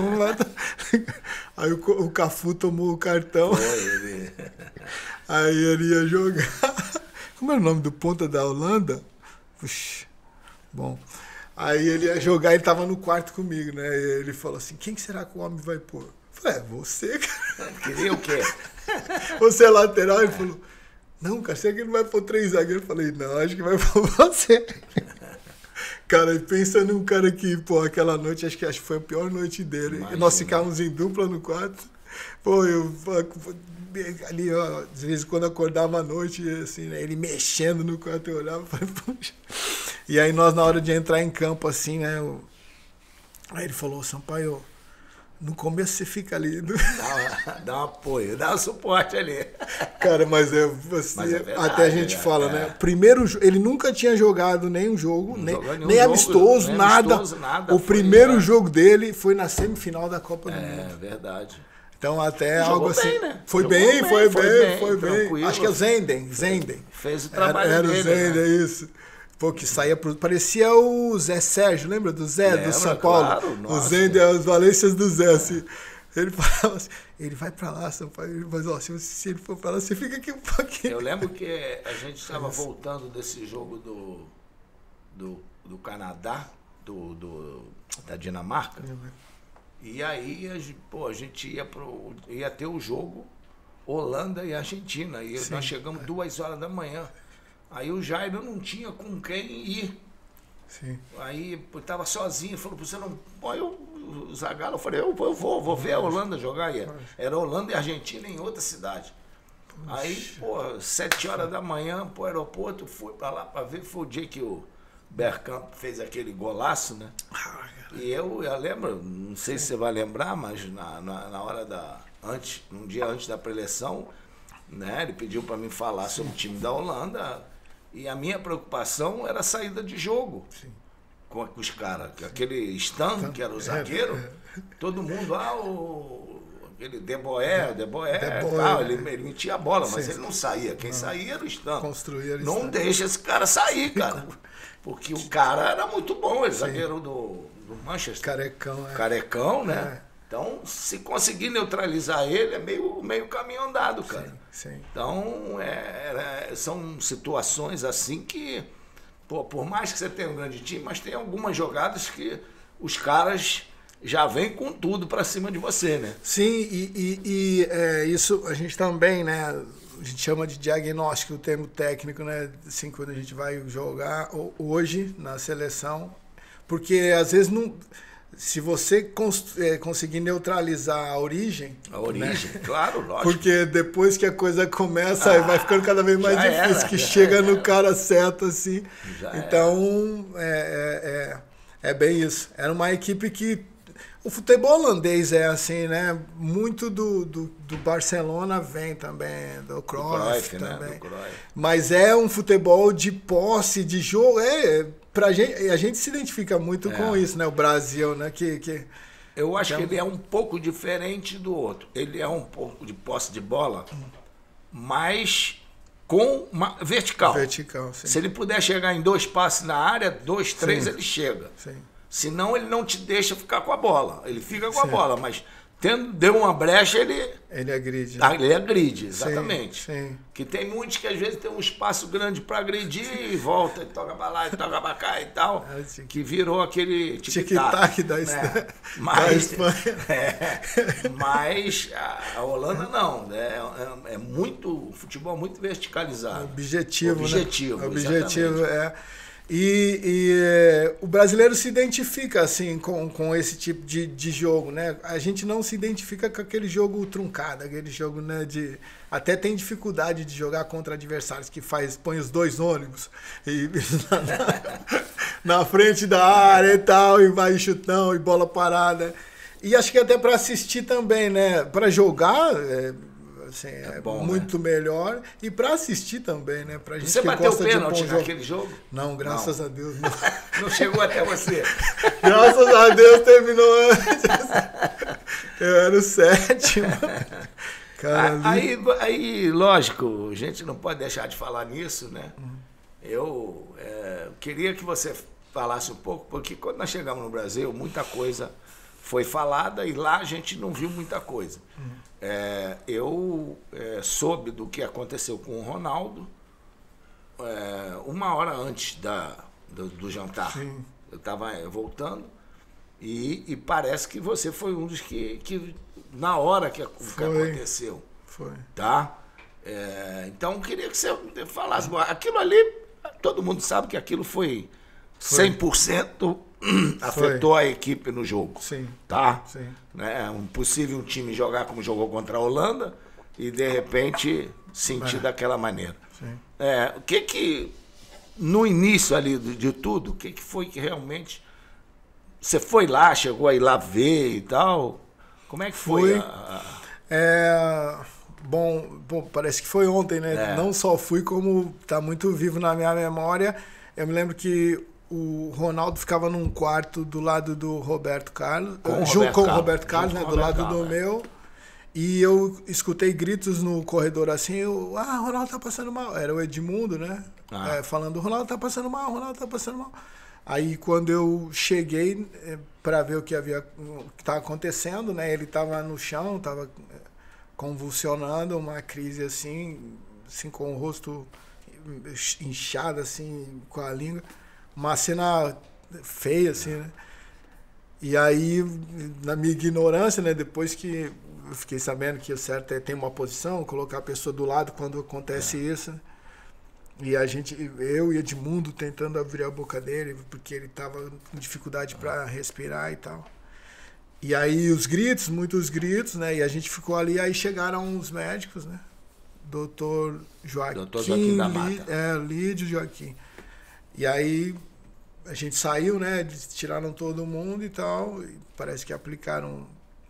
Aí o, o Cafu tomou o cartão. Foi ele. Aí ele ia jogar. Como era o nome do ponta da Holanda? Puxa, bom. Aí ele ia jogar, ele tava no quarto comigo, né? E ele falou assim, quem será que o homem vai pôr? Eu falei, é você, cara. Queria o quê? Você é lateral? Ele falou, não, cara, você que ele vai pôr três zagueiros. Eu falei, não, acho que vai pôr você. Cara, pensa num cara que, pô, aquela noite, acho que, acho que foi a pior noite dele. Imagina. Nós ficávamos em dupla no quarto. Pô, eu ali, ó, às vezes quando acordava à noite, assim, né, ele mexendo no quarto, eu olhava e falei, poxa. E aí nós, na hora de entrar em campo, assim, né, eu... aí ele falou, Sampaio, no começo você fica ali... Do... Dá, dá um apoio, dá um suporte ali. Cara, mas, é, você, mas é verdade, até a gente é, fala, é. né, primeiro, ele nunca tinha jogado nenhum jogo, nem, nenhum nem, jogo amistoso, nem nada. amistoso, nada. O primeiro jogo dele foi na semifinal da Copa do Mundo. É, verdade. Então até Jogou algo assim. Bem, né? Foi, Jogou bem, bem, foi, foi bem, bem, foi bem. tranquilo. Acho que é o Zenden, Zenden. Fez o trabalho era, era dele. Era o Zenden, né? isso. Pô, que saía pro... Parecia o Zé Sérgio, lembra do Zé, lembra, do São Paulo? Claro, o Zenden, as valências do Zé, assim. Ele falava assim, ele vai pra lá, São Paulo, mas ó, se, se ele for pra lá, você fica aqui um pouquinho. Eu lembro que a gente estava voltando desse jogo do, do, do Canadá, do, do, da Dinamarca. E aí, a gente, pô, a gente ia, pro, ia ter o jogo Holanda e Argentina. E Sim. nós chegamos duas horas da manhã. Aí o Jairo não tinha com quem ir. Sim. Aí estava sozinho, falou, você não... Pô, eu, o Zagallo, eu falei, eu, eu vou, vou ver a Holanda jogar. E era Holanda e Argentina em outra cidade. Puxa. Aí, pô, sete horas da manhã, pro aeroporto, fui para lá para ver, foi o dia que o Bergkamp fez aquele golaço, né? E eu, eu lembro, não sei se você vai lembrar, mas na, na, na hora da... Antes, um dia antes da preleção, né? Ele pediu para mim falar sobre o time da Holanda e a minha preocupação era a saída de jogo. Sim. Com, com os caras. Aquele Stan, que era o zagueiro, todo mundo, ah, o... Aquele De Boer, De Boer, tal, ele, ele metia a bola, mas Sim. ele não saía. Quem não. saía era o Stan. Construía não Stan. Deixa esse cara sair, cara. Porque o cara era muito bom, ele zagueiro do, do Manchester. Carecão, é. Carecão, né? É. Então, se conseguir neutralizar ele, é meio, meio caminho andado, cara. Sim, sim. Então, é, é, são situações assim que, pô, por mais que você tenha um grande time, mas tem algumas jogadas que os caras já vêm com tudo pra cima de você, né? Sim, e, e, e é, isso a gente também, né? A gente chama de diagnóstico, o termo técnico, né? Assim, quando a gente vai jogar hoje na seleção, porque às vezes não... Se você cons é, conseguir neutralizar a origem... A origem, né? Claro, lógico. Porque depois que a coisa começa, ah, vai ficando cada vez mais difícil, era, que chega era. no cara certo, assim. Já então, é, é, é bem isso. Era uma equipe que... O futebol holandês é assim, né? Muito do, do, do Barcelona vem também, do Cruyff também. Né? Do Cruyff. Mas é um futebol de posse, de jogo... É, Pra gente, a gente se identifica muito é. com isso, né? O Brasil, né? Que, que... Eu acho então... que ele é um pouco diferente do outro. Ele é um pouco de posse de bola, mas com uma vertical. Vertical, sim. Se ele puder chegar em dois passes na área, dois, três, sim. ele chega. Sim. Senão ele não te deixa ficar com a bola. Ele fica com sim. a bola, mas tendo, deu uma brecha, ele... Ele agride. Ah, ele agride, exatamente. Sim, sim. Que tem muitos que às vezes tem um espaço grande para agredir e volta, e toca para lá, e toca para cá e tal. É, que virou aquele tic-tac da, né? mas, da Espanha. É, mas a, a Holanda não. Né? É, é muito, futebol muito verticalizado. Objetivo, Objetivo, né? Objetivo, é. E, e o brasileiro se identifica assim com, com esse tipo de, de jogo, né? A gente não se identifica com aquele jogo truncado, aquele jogo, né, de... Até tem dificuldade de jogar contra adversários que faz, põe os dois ônibus e, na, na frente da área e tal, e vai chutão e bola parada. E acho que até para assistir também, né? Para jogar... É, Assim, é, é bom, muito né? melhor. E para assistir também, né? Pra gente você que bateu gosta o pênalti de bom naquele jogo? Não, graças não. a Deus. Não. Não chegou até você. Graças a Deus terminou antes. Eu era o sétimo. Cara, aí, aí, lógico, a gente não pode deixar de falar nisso, né? Uhum. Eu é, queria que você falasse um pouco, porque quando nós chegamos no Brasil, muita coisa foi falada e lá a gente não viu muita coisa. Uhum. É, eu é, soube do que aconteceu com o Ronaldo é, uma hora antes da, do, do jantar. Sim. eu estava voltando, e, e parece que você foi um dos que, que na hora que, que aconteceu. Foi. Tá? É, então, eu queria que você falasse. Aquilo ali, todo mundo sabe que aquilo foi, foi. cem por cento afetou foi. a equipe no jogo. Sim. Tá? Sim. É impossível um time jogar como jogou contra a Holanda e, de repente, sentir é. daquela maneira. Sim. É, o que que, no início ali de, de tudo, o que que foi que realmente... Você foi lá, chegou a ir lá ver e tal? Como é que foi? Fui. A... É... Bom, bom, parece que foi ontem, né? É. Não só fui, como tá muito vivo na minha memória. Eu me lembro que o Ronaldo ficava num quarto do lado do Roberto Carlos, com o junto Roberto com o Carlos, Roberto Carlos, né? Do Roberto lado Carlos, do né? meu. E eu escutei gritos no corredor assim, eu, ah, o Ronaldo tá passando mal. Era o Edmundo, né? Ah. É, falando, o Ronaldo tá passando mal, o Ronaldo tá passando mal. Aí quando eu cheguei é, para ver o que havia, o que estava acontecendo, né? Ele estava no chão, estava convulsionando, uma crise assim, assim com o rosto inchado, assim, com a língua. Uma cena feia, assim, né? E aí, na minha ignorância, né? Depois que eu fiquei sabendo que o certo é ter uma posição, colocar a pessoa do lado quando acontece é. isso. E a gente, eu e Edmundo tentando abrir a boca dele, porque ele estava com dificuldade para respirar e tal. E aí os gritos, muitos gritos, né? E a gente ficou ali, aí chegaram os médicos, né? Doutor Joaquim, Doutor Joaquim da Mata. É, Lídio Joaquim. E aí a gente saiu, né? Tiraram todo mundo e tal. E parece que aplicaram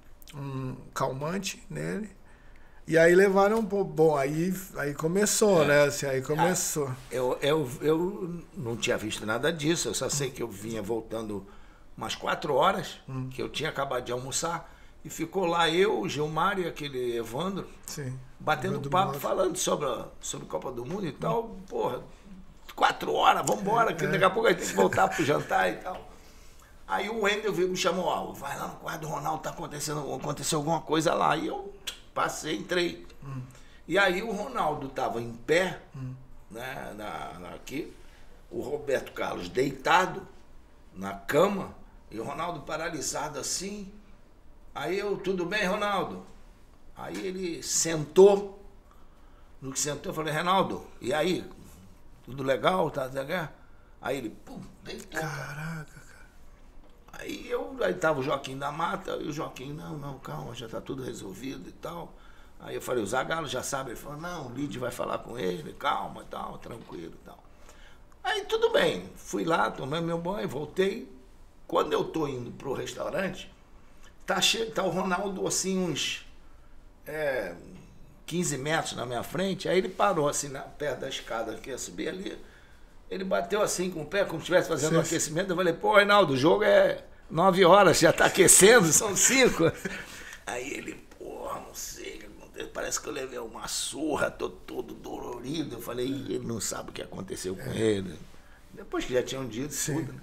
um calmante nele. E aí levaram, bom, aí, aí começou, é. né? Assim, aí começou. Eu, eu, eu não tinha visto nada disso, eu só sei que eu vinha voltando umas quatro horas, hum. que eu tinha acabado de almoçar, e ficou lá eu, o Gilmar e aquele Evandro, Sim. batendo Evandro papo, Mato. falando sobre a, sobre a Copa do Mundo e tal. Hum. Porra, quatro horas, vamos embora, é, que daqui a pouco a gente tem que voltar pro jantar e tal. Aí o Wendel veio, me chamou, ó, vai lá no quarto do Ronaldo, tá acontecendo, aconteceu alguma coisa lá. E eu passei, entrei. Hum. E aí o Ronaldo estava em pé, hum. né, na, na, aqui, o Roberto Carlos deitado na cama, e o Ronaldo paralisado assim. Aí eu, tudo bem, Ronaldo? Aí ele sentou. No que sentou, eu falei, Ronaldo, e aí? Tudo legal? Tá legal? Aí ele, pum, deitou. Caraca, cara. Aí eu, aí tava o Joaquim da Mata, e o Joaquim, não, não, calma, já tá tudo resolvido e tal. Aí eu falei, o Zagallo já sabe, ele falou, não, o Lídio vai falar com ele, calma e tal, tranquilo e tal. Aí tudo bem, fui lá, tomei meu banho, voltei. Quando eu tô indo pro restaurante, tá, che tá o Ronaldo assim, uns é, quinze metros na minha frente, aí ele parou assim, na, perto da escada que ia subir ali. Ele bateu assim com o pé, como se estivesse fazendo Sim. um aquecimento. Eu falei, pô, Reinaldo, o jogo é nove horas, já tá aquecendo, são cinco. Aí ele, porra, não sei o que aconteceu, parece que eu levei uma surra, tô todo dolorido. Eu falei, ele não sabe o que aconteceu com é. ele. Depois que já tinham dito Sim. tudo, né?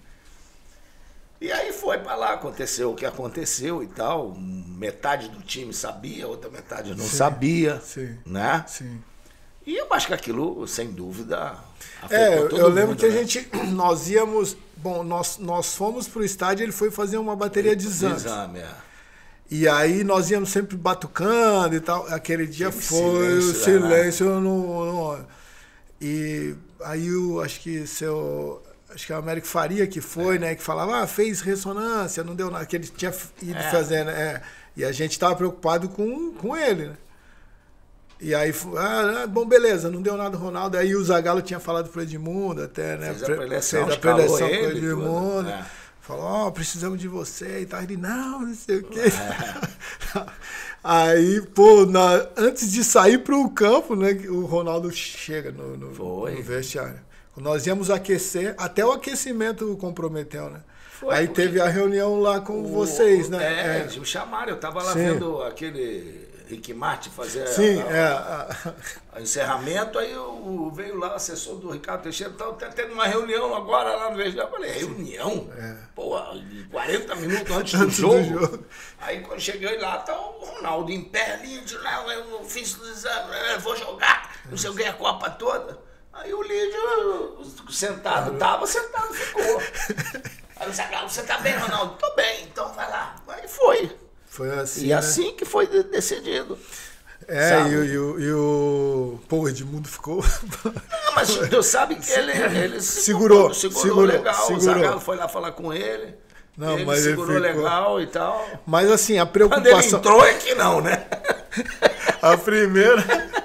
E aí foi pra lá, aconteceu o que aconteceu e tal. Metade do time sabia, outra metade não Sim. sabia, Sim. né? Sim. E eu acho que aquilo, sem dúvida, afetou é, todo eu lembro mundo, que né? a gente, nós íamos, bom, nós, nós fomos pro estádio, ele foi fazer uma bateria de exames. Exame, é. E aí nós íamos sempre batucando e tal. Aquele dia Aquele foi o silêncio, silêncio no, no... E aí eu acho que seu... Acho que é o Américo Faria que foi, é. né? Que falava, ah, fez ressonância, não deu nada. Que ele tinha ido é. fazendo. É. E a gente estava preocupado com, com ele, né? E aí, ah, bom, beleza, não deu nada o Ronaldo. Aí o Zagallo tinha falado pro Edmundo até, né? Fez a preleção, fez a preleção com o Edmundo. É. Falou, ó, oh, precisamos de você e tal. Ele, não, não sei o quê. É. Aí, pô, na, antes de sair pro campo, né? O Ronaldo chega no, no, no vestiário. Nós íamos aquecer, até o aquecimento comprometeu, né? Foi, aí teve a reunião lá com o, vocês, né? É, é, me chamaram, eu tava lá Sim. vendo aquele Rick Martin fazer Sim, a, é, a, a encerramento, aí eu, veio lá o assessor do Ricardo Teixeira, tá, tá tendo uma reunião agora lá no vestiário. Eu falei, reunião? É. Pô, quarenta minutos antes do, jogo. do jogo. Aí quando cheguei lá, tá o Ronaldo em pé ali, de lá, eu fiz o exame, eu vou jogar, não sei o que, a Copa toda. Aí o Lídio, sentado, tava, sentado, ficou. Aí Zagallo, Zagallo, você tá bem, Ronaldo? Tô bem, então vai lá. Aí foi. Foi assim, E né? assim que foi decidido. É, e, e, e, e o... Pô, o Edmundo ficou... Não, mas Deus sabe que ele, ele segurou, segurou, segurou, segurou legal. segurou. O Zagallo foi lá falar com ele. Não, ele mas segurou ele ficou... legal e tal. Mas assim, a Quando preocupação... ele entrou é que não, né? A primeira...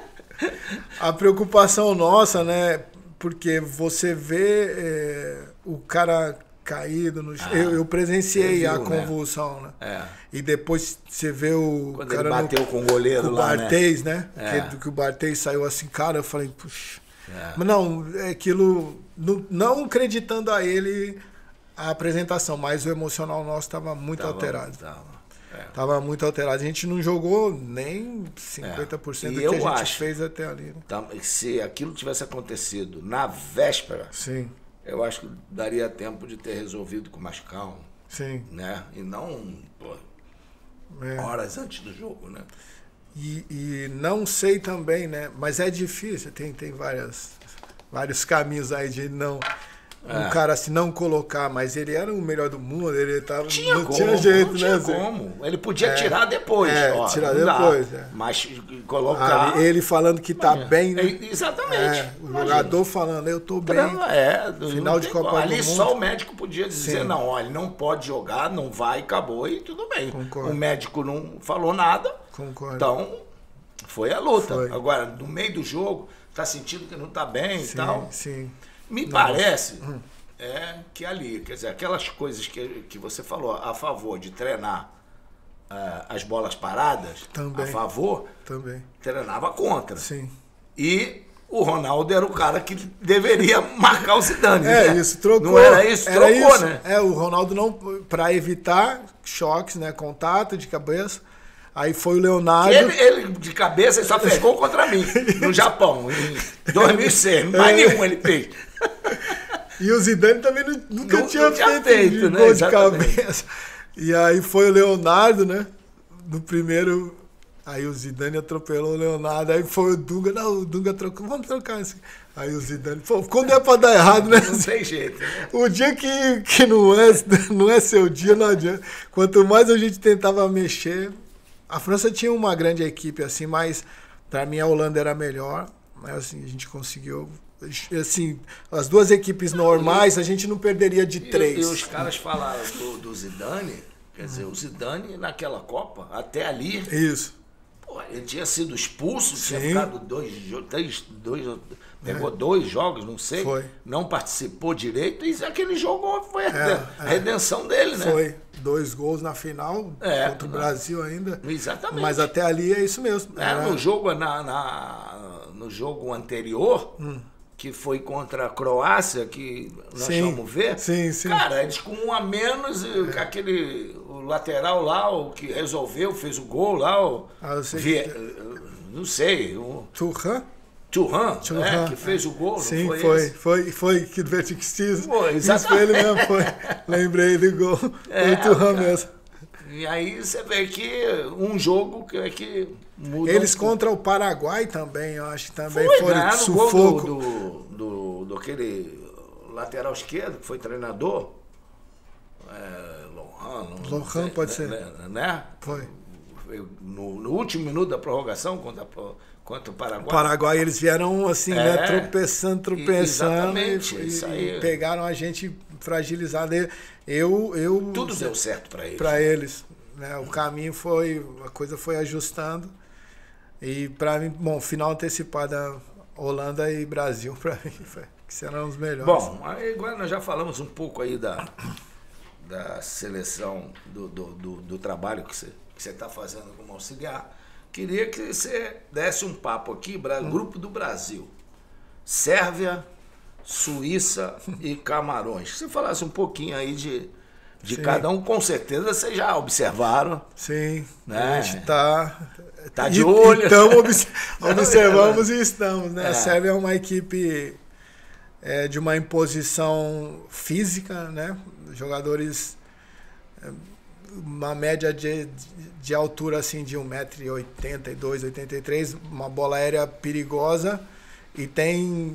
A preocupação nossa, né? Porque você vê é, o cara caído no chão. Ah, eu, eu presenciei viu, a convulsão, né? né? É. E depois você vê o Quando cara ele bateu no, com o goleiro com o lá, Barthez, né? né? É. Que, que o Barthez saiu assim, cara, eu falei, puxa. É. Mas não, é aquilo... Não, não acreditando a ele a apresentação, mas o emocional nosso estava muito tava, alterado. Tava. É. Tava muito alterado. A gente não jogou nem cinquenta por cento é. do que a gente acho, fez até ali. Né? Se aquilo tivesse acontecido na véspera, sim, eu acho que daria tempo de ter resolvido com mais calma. Sim. Né? E não pô, é. horas antes do jogo, né? E, e não sei também, né? Mas é difícil, tem, tem várias, vários caminhos aí de não... Um é. cara assim não colocar, mas ele era o melhor do mundo, ele tava, tinha não como, tinha jeito, não tinha né? como. Ele podia é, tirar depois, é, ó, tirar depois, é. mas colocar. Ah, ele falando que tá imagina. bem, né? É, exatamente. É, o jogador falando, eu tô bem. É, final de Copa ali do Mundo. só o médico podia dizer, sim. não, olha, não pode jogar, não vai, acabou e tudo bem. Concordo. O médico não falou nada. Concordo. Então, foi a luta. Foi. Agora, no meio do jogo, tá sentindo que não tá bem sim, e tal. Sim. Me não, parece. Hum. É que ali, quer dizer, aquelas coisas que, que você falou a favor de treinar uh, as bolas paradas, também, a favor, também. treinava contra. Sim. E o Ronaldo era o cara que deveria marcar o Zidane. É, né? isso, trocou. Não era isso? Era trocou, isso. né? É, o Ronaldo não, para evitar choques, né, contato de cabeça. Aí foi o Leonardo. Ele, ele de cabeça ele só fez gol contra mim, no Japão, em dois mil e seis. Mais é. nenhum ele fez. E o Zidane também nunca não, tinha, não tinha feito, feito de né? gol de cabeça. E aí foi o Leonardo, né? No primeiro. Aí o Zidane atropelou o Leonardo. Aí foi o Dunga. Não, o Dunga trocou. Vamos trocar assim. Aí o Zidane. Pô, quando é pra dar errado, né? Não tem jeito. Né? O dia que, que não, é, não é seu dia, não adianta. Quanto mais a gente tentava mexer. A França tinha uma grande equipe, assim, mas pra mim a Holanda era melhor. Mas assim, a gente conseguiu. Assim, as duas equipes normais, a gente não perderia de três. E, e os caras falaram do, do Zidane, quer dizer, o Zidane naquela Copa, até ali, isso. Pô, ele tinha sido expulso, sim. tinha ficado dois, três, dois, pegou é. dois jogos, não sei, foi. Não participou direito, e aquele jogo foi a é, redenção é. dele, né? Foi, dois gols na final, é, contra o Brasil ainda. Exatamente. Mas até ali é isso mesmo. É, Era... no, jogo, na, na, no jogo anterior... Hum. Que foi contra a Croácia, que nós sim, vamos ver. Sim, sim. Cara, eles com um a menos, é. aquele o lateral lá, o que resolveu, fez o gol lá, o, ah, sei Vie, que... não sei, o Thuram? Thuram, é, que fez o gol, sim, não foi foi, esse? foi, foi que do Vertixiz. Isso foi ele mesmo, foi. Lembrei do gol, é, foi o Thuram mesmo. E aí você vê que um jogo que é que muda. Eles um... contra o Paraguai também, eu acho que também foi, foram né? de sufoco. Do, do, do, do aquele lateral esquerdo, que foi treinador. É, Lohan, Lohan pode ser. Né? Foi. No, no último minuto da prorrogação contra, contra o Paraguai. O Paraguai, eles vieram assim, é, né? Tropeçando, tropeçando. Exatamente, e, isso aí. E pegaram a gente fragilizado. Eu, eu, Tudo deu certo para eles. Para eles. Né? O caminho foi, a coisa foi ajustando. E para mim, bom, final antecipada Holanda e Brasil, para mim, foi, que serão os melhores. Bom, agora nós já falamos um pouco aí da, da seleção, do, do, do, do trabalho que você que você está fazendo como auxiliar. Queria que você desse um papo aqui, hum. Grupo do Brasil. Sérvia, Suíça e Camarões. Que você falasse um pouquinho aí de, de cada um, com certeza vocês já observaram. Sim, né? A gente está tá de olho. Então, observamos e estamos. Né? É. A Sérvia é uma equipe é, de uma imposição física, né? Jogadores... É, uma média de, de altura assim de um metro e oitenta e dois, oitenta e três, uma bola aérea perigosa, e tem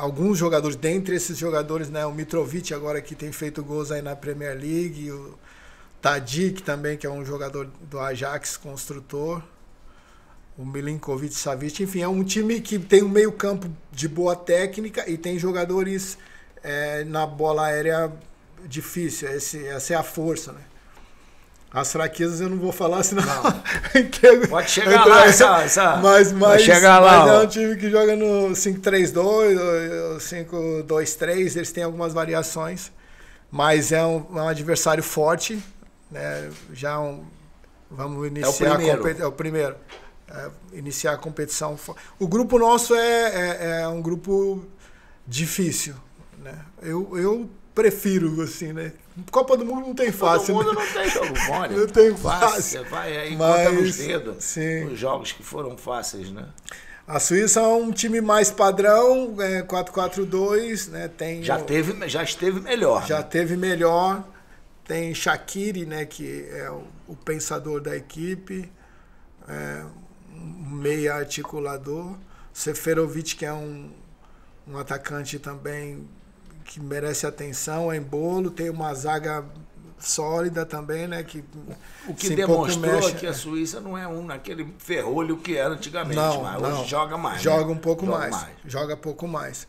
alguns jogadores, dentre esses jogadores, né, o Mitrovic agora que tem feito gols aí na Premier League, o Tadic também, que é um jogador do Ajax, construtor, o Milinkovic Savic, enfim, é um time que tem um meio campo de boa técnica e tem jogadores é, na bola aérea difícil, esse, essa é a força, né? As fraquezas eu não vou falar, senão... Não. Pode chegar lá, essa... essa... Mas, mas, chegar lá, mas é um time que joga no cinco três dois, cinco dois três, eles têm algumas variações, mas é um, é um adversário forte, né? Já um, vamos iniciar é o primeiro. a competição. É o primeiro. É, iniciar a competição. O grupo nosso é, é, é um grupo difícil, né? Eu... eu prefiro, assim, né? Copa do Mundo não tem fácil. Copa do Mundo né? não tem jogo mole. Não tem fácil. Você vai aí, mas, conta nos dedos sim. os jogos que foram fáceis, né? A Suíça é um time mais padrão, é, quatro quatro dois, né? Tem já, o, teve, já esteve melhor. Já né? teve melhor. Tem Shaqiri, né? Que é o, o pensador da equipe. É, um meia articulador. Seferovic, que é um, um atacante também que merece atenção, é em bolo, tem uma zaga sólida também, né? Que, o que demonstrou mexe, que a Suíça não é um naquele ferrolho que era antigamente, não, mas não. hoje joga mais. Joga né? um pouco joga mais, mais. Joga pouco mais.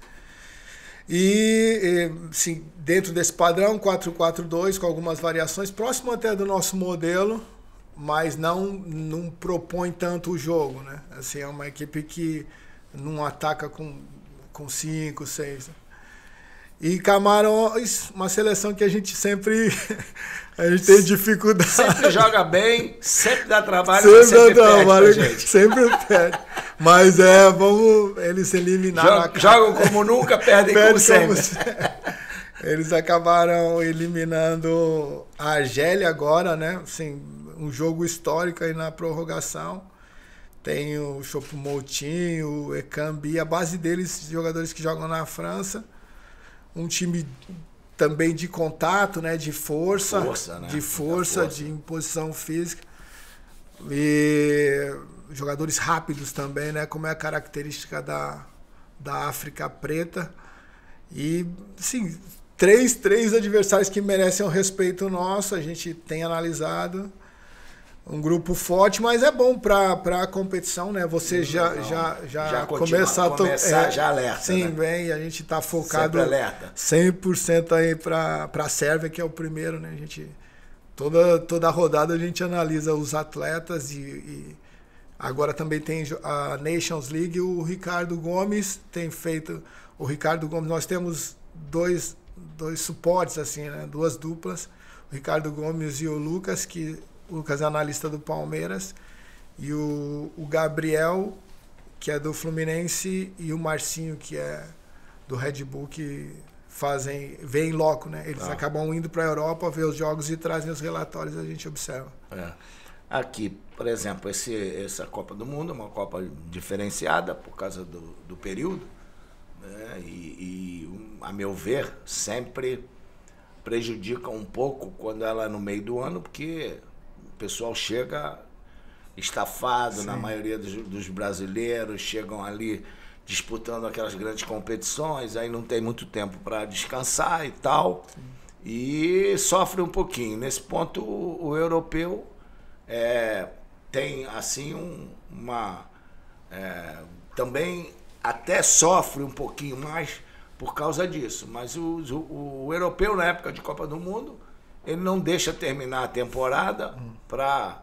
E, sim, dentro desse padrão, quatro quatro dois, com algumas variações, próximo até do nosso modelo, mas não, não propõe tanto o jogo, né? Assim, é uma equipe que não ataca com, com cinco, seis... E Camarões, uma seleção que a gente sempre a gente tem dificuldade. Sempre joga bem, sempre dá trabalho, sempre, sempre dá trabalho, perde pra gente. Sempre perde. Mas é, vamos, eles eliminaram. Joga, jogam como nunca, perdem Perde como sempre. Como... Eles acabaram eliminando a Argélia agora, né? Assim, um jogo histórico aí na prorrogação. Tem o Choupo-Moting, o Ekambi, a base deles, jogadores que jogam na França. Um time também de contato, né, de força, força né? de força, força, de imposição física. E jogadores rápidos também, né, como é a característica da, da África preta. E, sim, três, três adversários que merecem o respeito nosso, a gente tem analisado. Um grupo forte, mas é bom para a competição, né? Você não, já, não. já, já, já começar a começar, é, já alerta. Sim, né? bem, a gente está focado alerta. cem por cento aí para a Sérvia, que é o primeiro, né? A gente, toda, toda a rodada a gente analisa os atletas e, e agora também tem a Nations League. O Ricardo Gomes tem feito. O Ricardo Gomes, nós temos dois, dois suportes, assim, né? Duas duplas. O Ricardo Gomes e o Lucas, que. O Lucas é analista do Palmeiras, e o, o Gabriel, que é do Fluminense, e o Marcinho, que é do Red Bull, que fazem, vêm em loco, né? Eles ah. acabam indo para a Europa, ver os jogos e trazem os relatórios, a gente observa. É. Aqui, por exemplo, esse, essa Copa do Mundo é uma Copa diferenciada por causa do, do período, né? e, e, a meu ver, sempre prejudica um pouco quando ela é no meio do ano, porque o pessoal chega estafado. Sim. Na maioria dos, dos brasileiros, chegam ali disputando aquelas grandes competições, aí não tem muito tempo para descansar e tal. Sim. E sofre um pouquinho. Nesse ponto, o, o europeu é, tem assim um, uma... É, também até sofre um pouquinho mais por causa disso. Mas o, o, o europeu, na época de Copa do Mundo, ele não deixa terminar a temporada hum. para...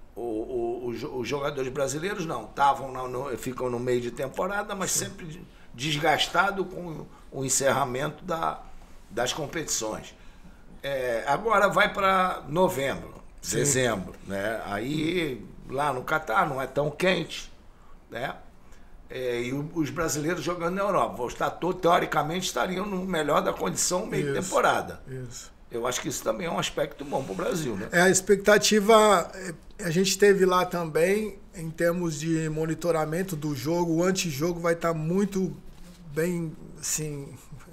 O, o, os jogadores brasileiros não, tavam no, ficam no meio de temporada, mas Sim. sempre desgastado com o encerramento da, das competições. É, agora vai para novembro, Sim. dezembro, né? Aí lá no Catar não é tão quente, né? É, e os brasileiros jogando na Europa, vão estar, teoricamente estariam no melhor da condição meio de temporada. Isso. Eu acho que isso também é um aspecto bom para o Brasil, né? É, a expectativa, a gente teve lá também, em termos de monitoramento do jogo, o antijogo vai estar muito bem, assim,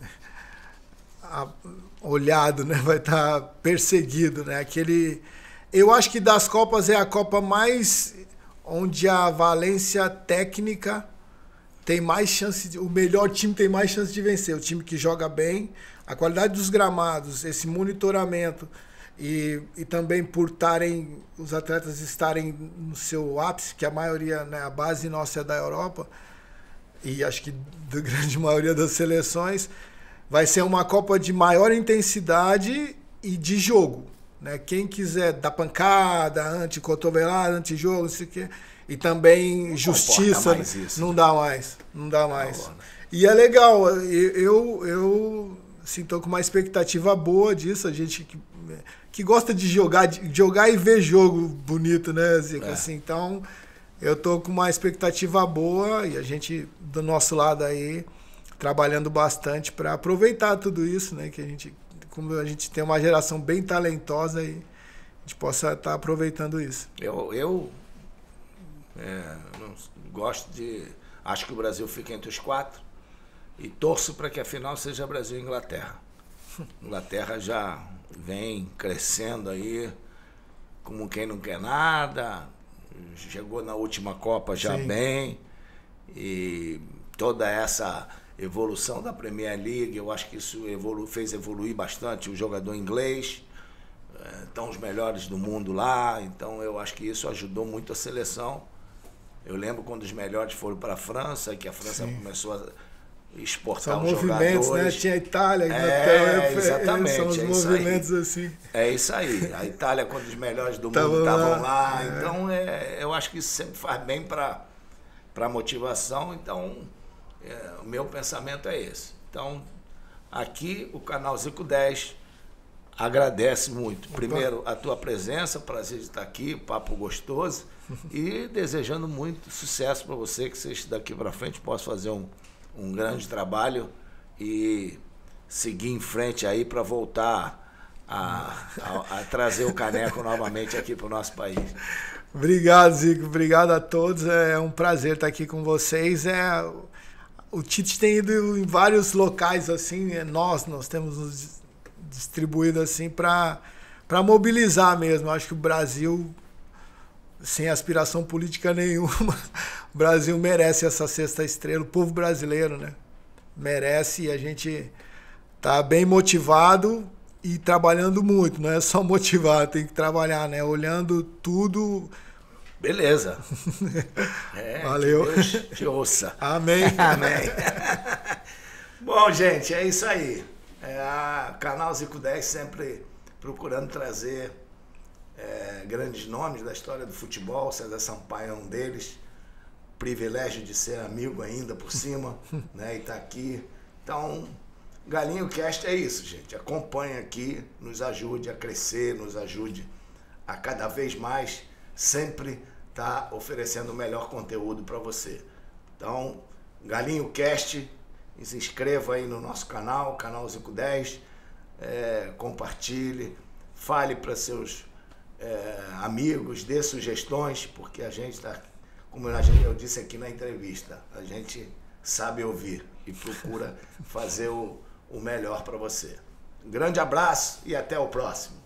olhado, né? Vai estar perseguido, né? Aquele, eu acho que das Copas é a Copa mais onde a valência técnica tem mais chance, de, o melhor time tem mais chance de vencer, o time que joga bem, a qualidade dos gramados, esse monitoramento e, e também por tarem, os atletas estarem no seu ápice, que a maioria, né, a base nossa é da Europa, e acho que da grande maioria das seleções, vai ser uma Copa de maior intensidade e de jogo. Né? Quem quiser dar pancada, anti-cotovelada, anti-jogo, não sei o quê. E também não justiça, isso, não né? dá mais. Não dá mais. Não, e é legal, eu, eu assim, tô com uma expectativa boa disso. A gente que, que gosta de jogar, de jogar e ver jogo bonito, né, Zico? É. Assim, então, eu tô com uma expectativa boa e a gente, do nosso lado aí, trabalhando bastante para aproveitar tudo isso, né? Que a gente, como a gente tem uma geração bem talentosa e a gente possa estar tá aproveitando isso. Eu, eu é, não, gosto de... Acho que o Brasil fica entre os quatro e torço para que a final seja Brasil e Inglaterra. Inglaterra já vem crescendo aí como quem não quer nada, chegou na última Copa já Sim. bem, e toda essa evolução da Premier League, eu acho que isso evolu fez evoluir bastante o jogador inglês, estão os melhores do mundo lá, então eu acho que isso ajudou muito a seleção. Eu lembro quando os melhores foram para a França, que a França Sim. começou a exportar São os movimentos, jogadores. Né? Tinha a Itália, é, exatamente, são os é movimentos isso aí. assim. É isso aí. A Itália, quando os melhores do mundo estavam lá, lá. É. Então é, eu acho que isso sempre faz bem para para motivação. Então é, o meu pensamento é esse. Então aqui o canal Zico dez agradece muito. Primeiro a tua presença, prazer de estar aqui, papo gostoso e desejando muito sucesso para você, que você daqui para frente possa fazer um um grande trabalho e seguir em frente aí para voltar a, a, a trazer o caneco novamente aqui para o nosso país. Obrigado, Zico. Obrigado a todos. É um prazer estar aqui com vocês. É, o Tite tem ido em vários locais assim, é, nós, nós temos nos distribuído assim para para mobilizar mesmo. Acho que o Brasil, sem aspiração política nenhuma, o Brasil merece essa sexta estrela, o povo brasileiro, né? Merece, e a gente tá bem motivado e trabalhando muito, não é só motivado, tem que trabalhar, né? Olhando tudo. Beleza. É, valeu. Que Deus te ouça. Amém. Amém. Bom, gente, é isso aí. É a Canal Zico dez sempre procurando trazer É, grandes nomes da história do futebol. César Sampaio é um deles, privilégio de ser amigo ainda por cima, né, e tá aqui. Então, Galinho Cast é isso, gente. Acompanhe aqui, nos ajude a crescer, nos ajude a cada vez mais sempre tá oferecendo o melhor conteúdo para você. Então, Galinho Cast, se inscreva aí no nosso canal, canal Zico dez, é, compartilhe, fale para seus É, amigos, dê sugestões, porque a gente está, como eu disse aqui na entrevista, a gente sabe ouvir e procura fazer o, o melhor para você. Um grande abraço e até o próximo.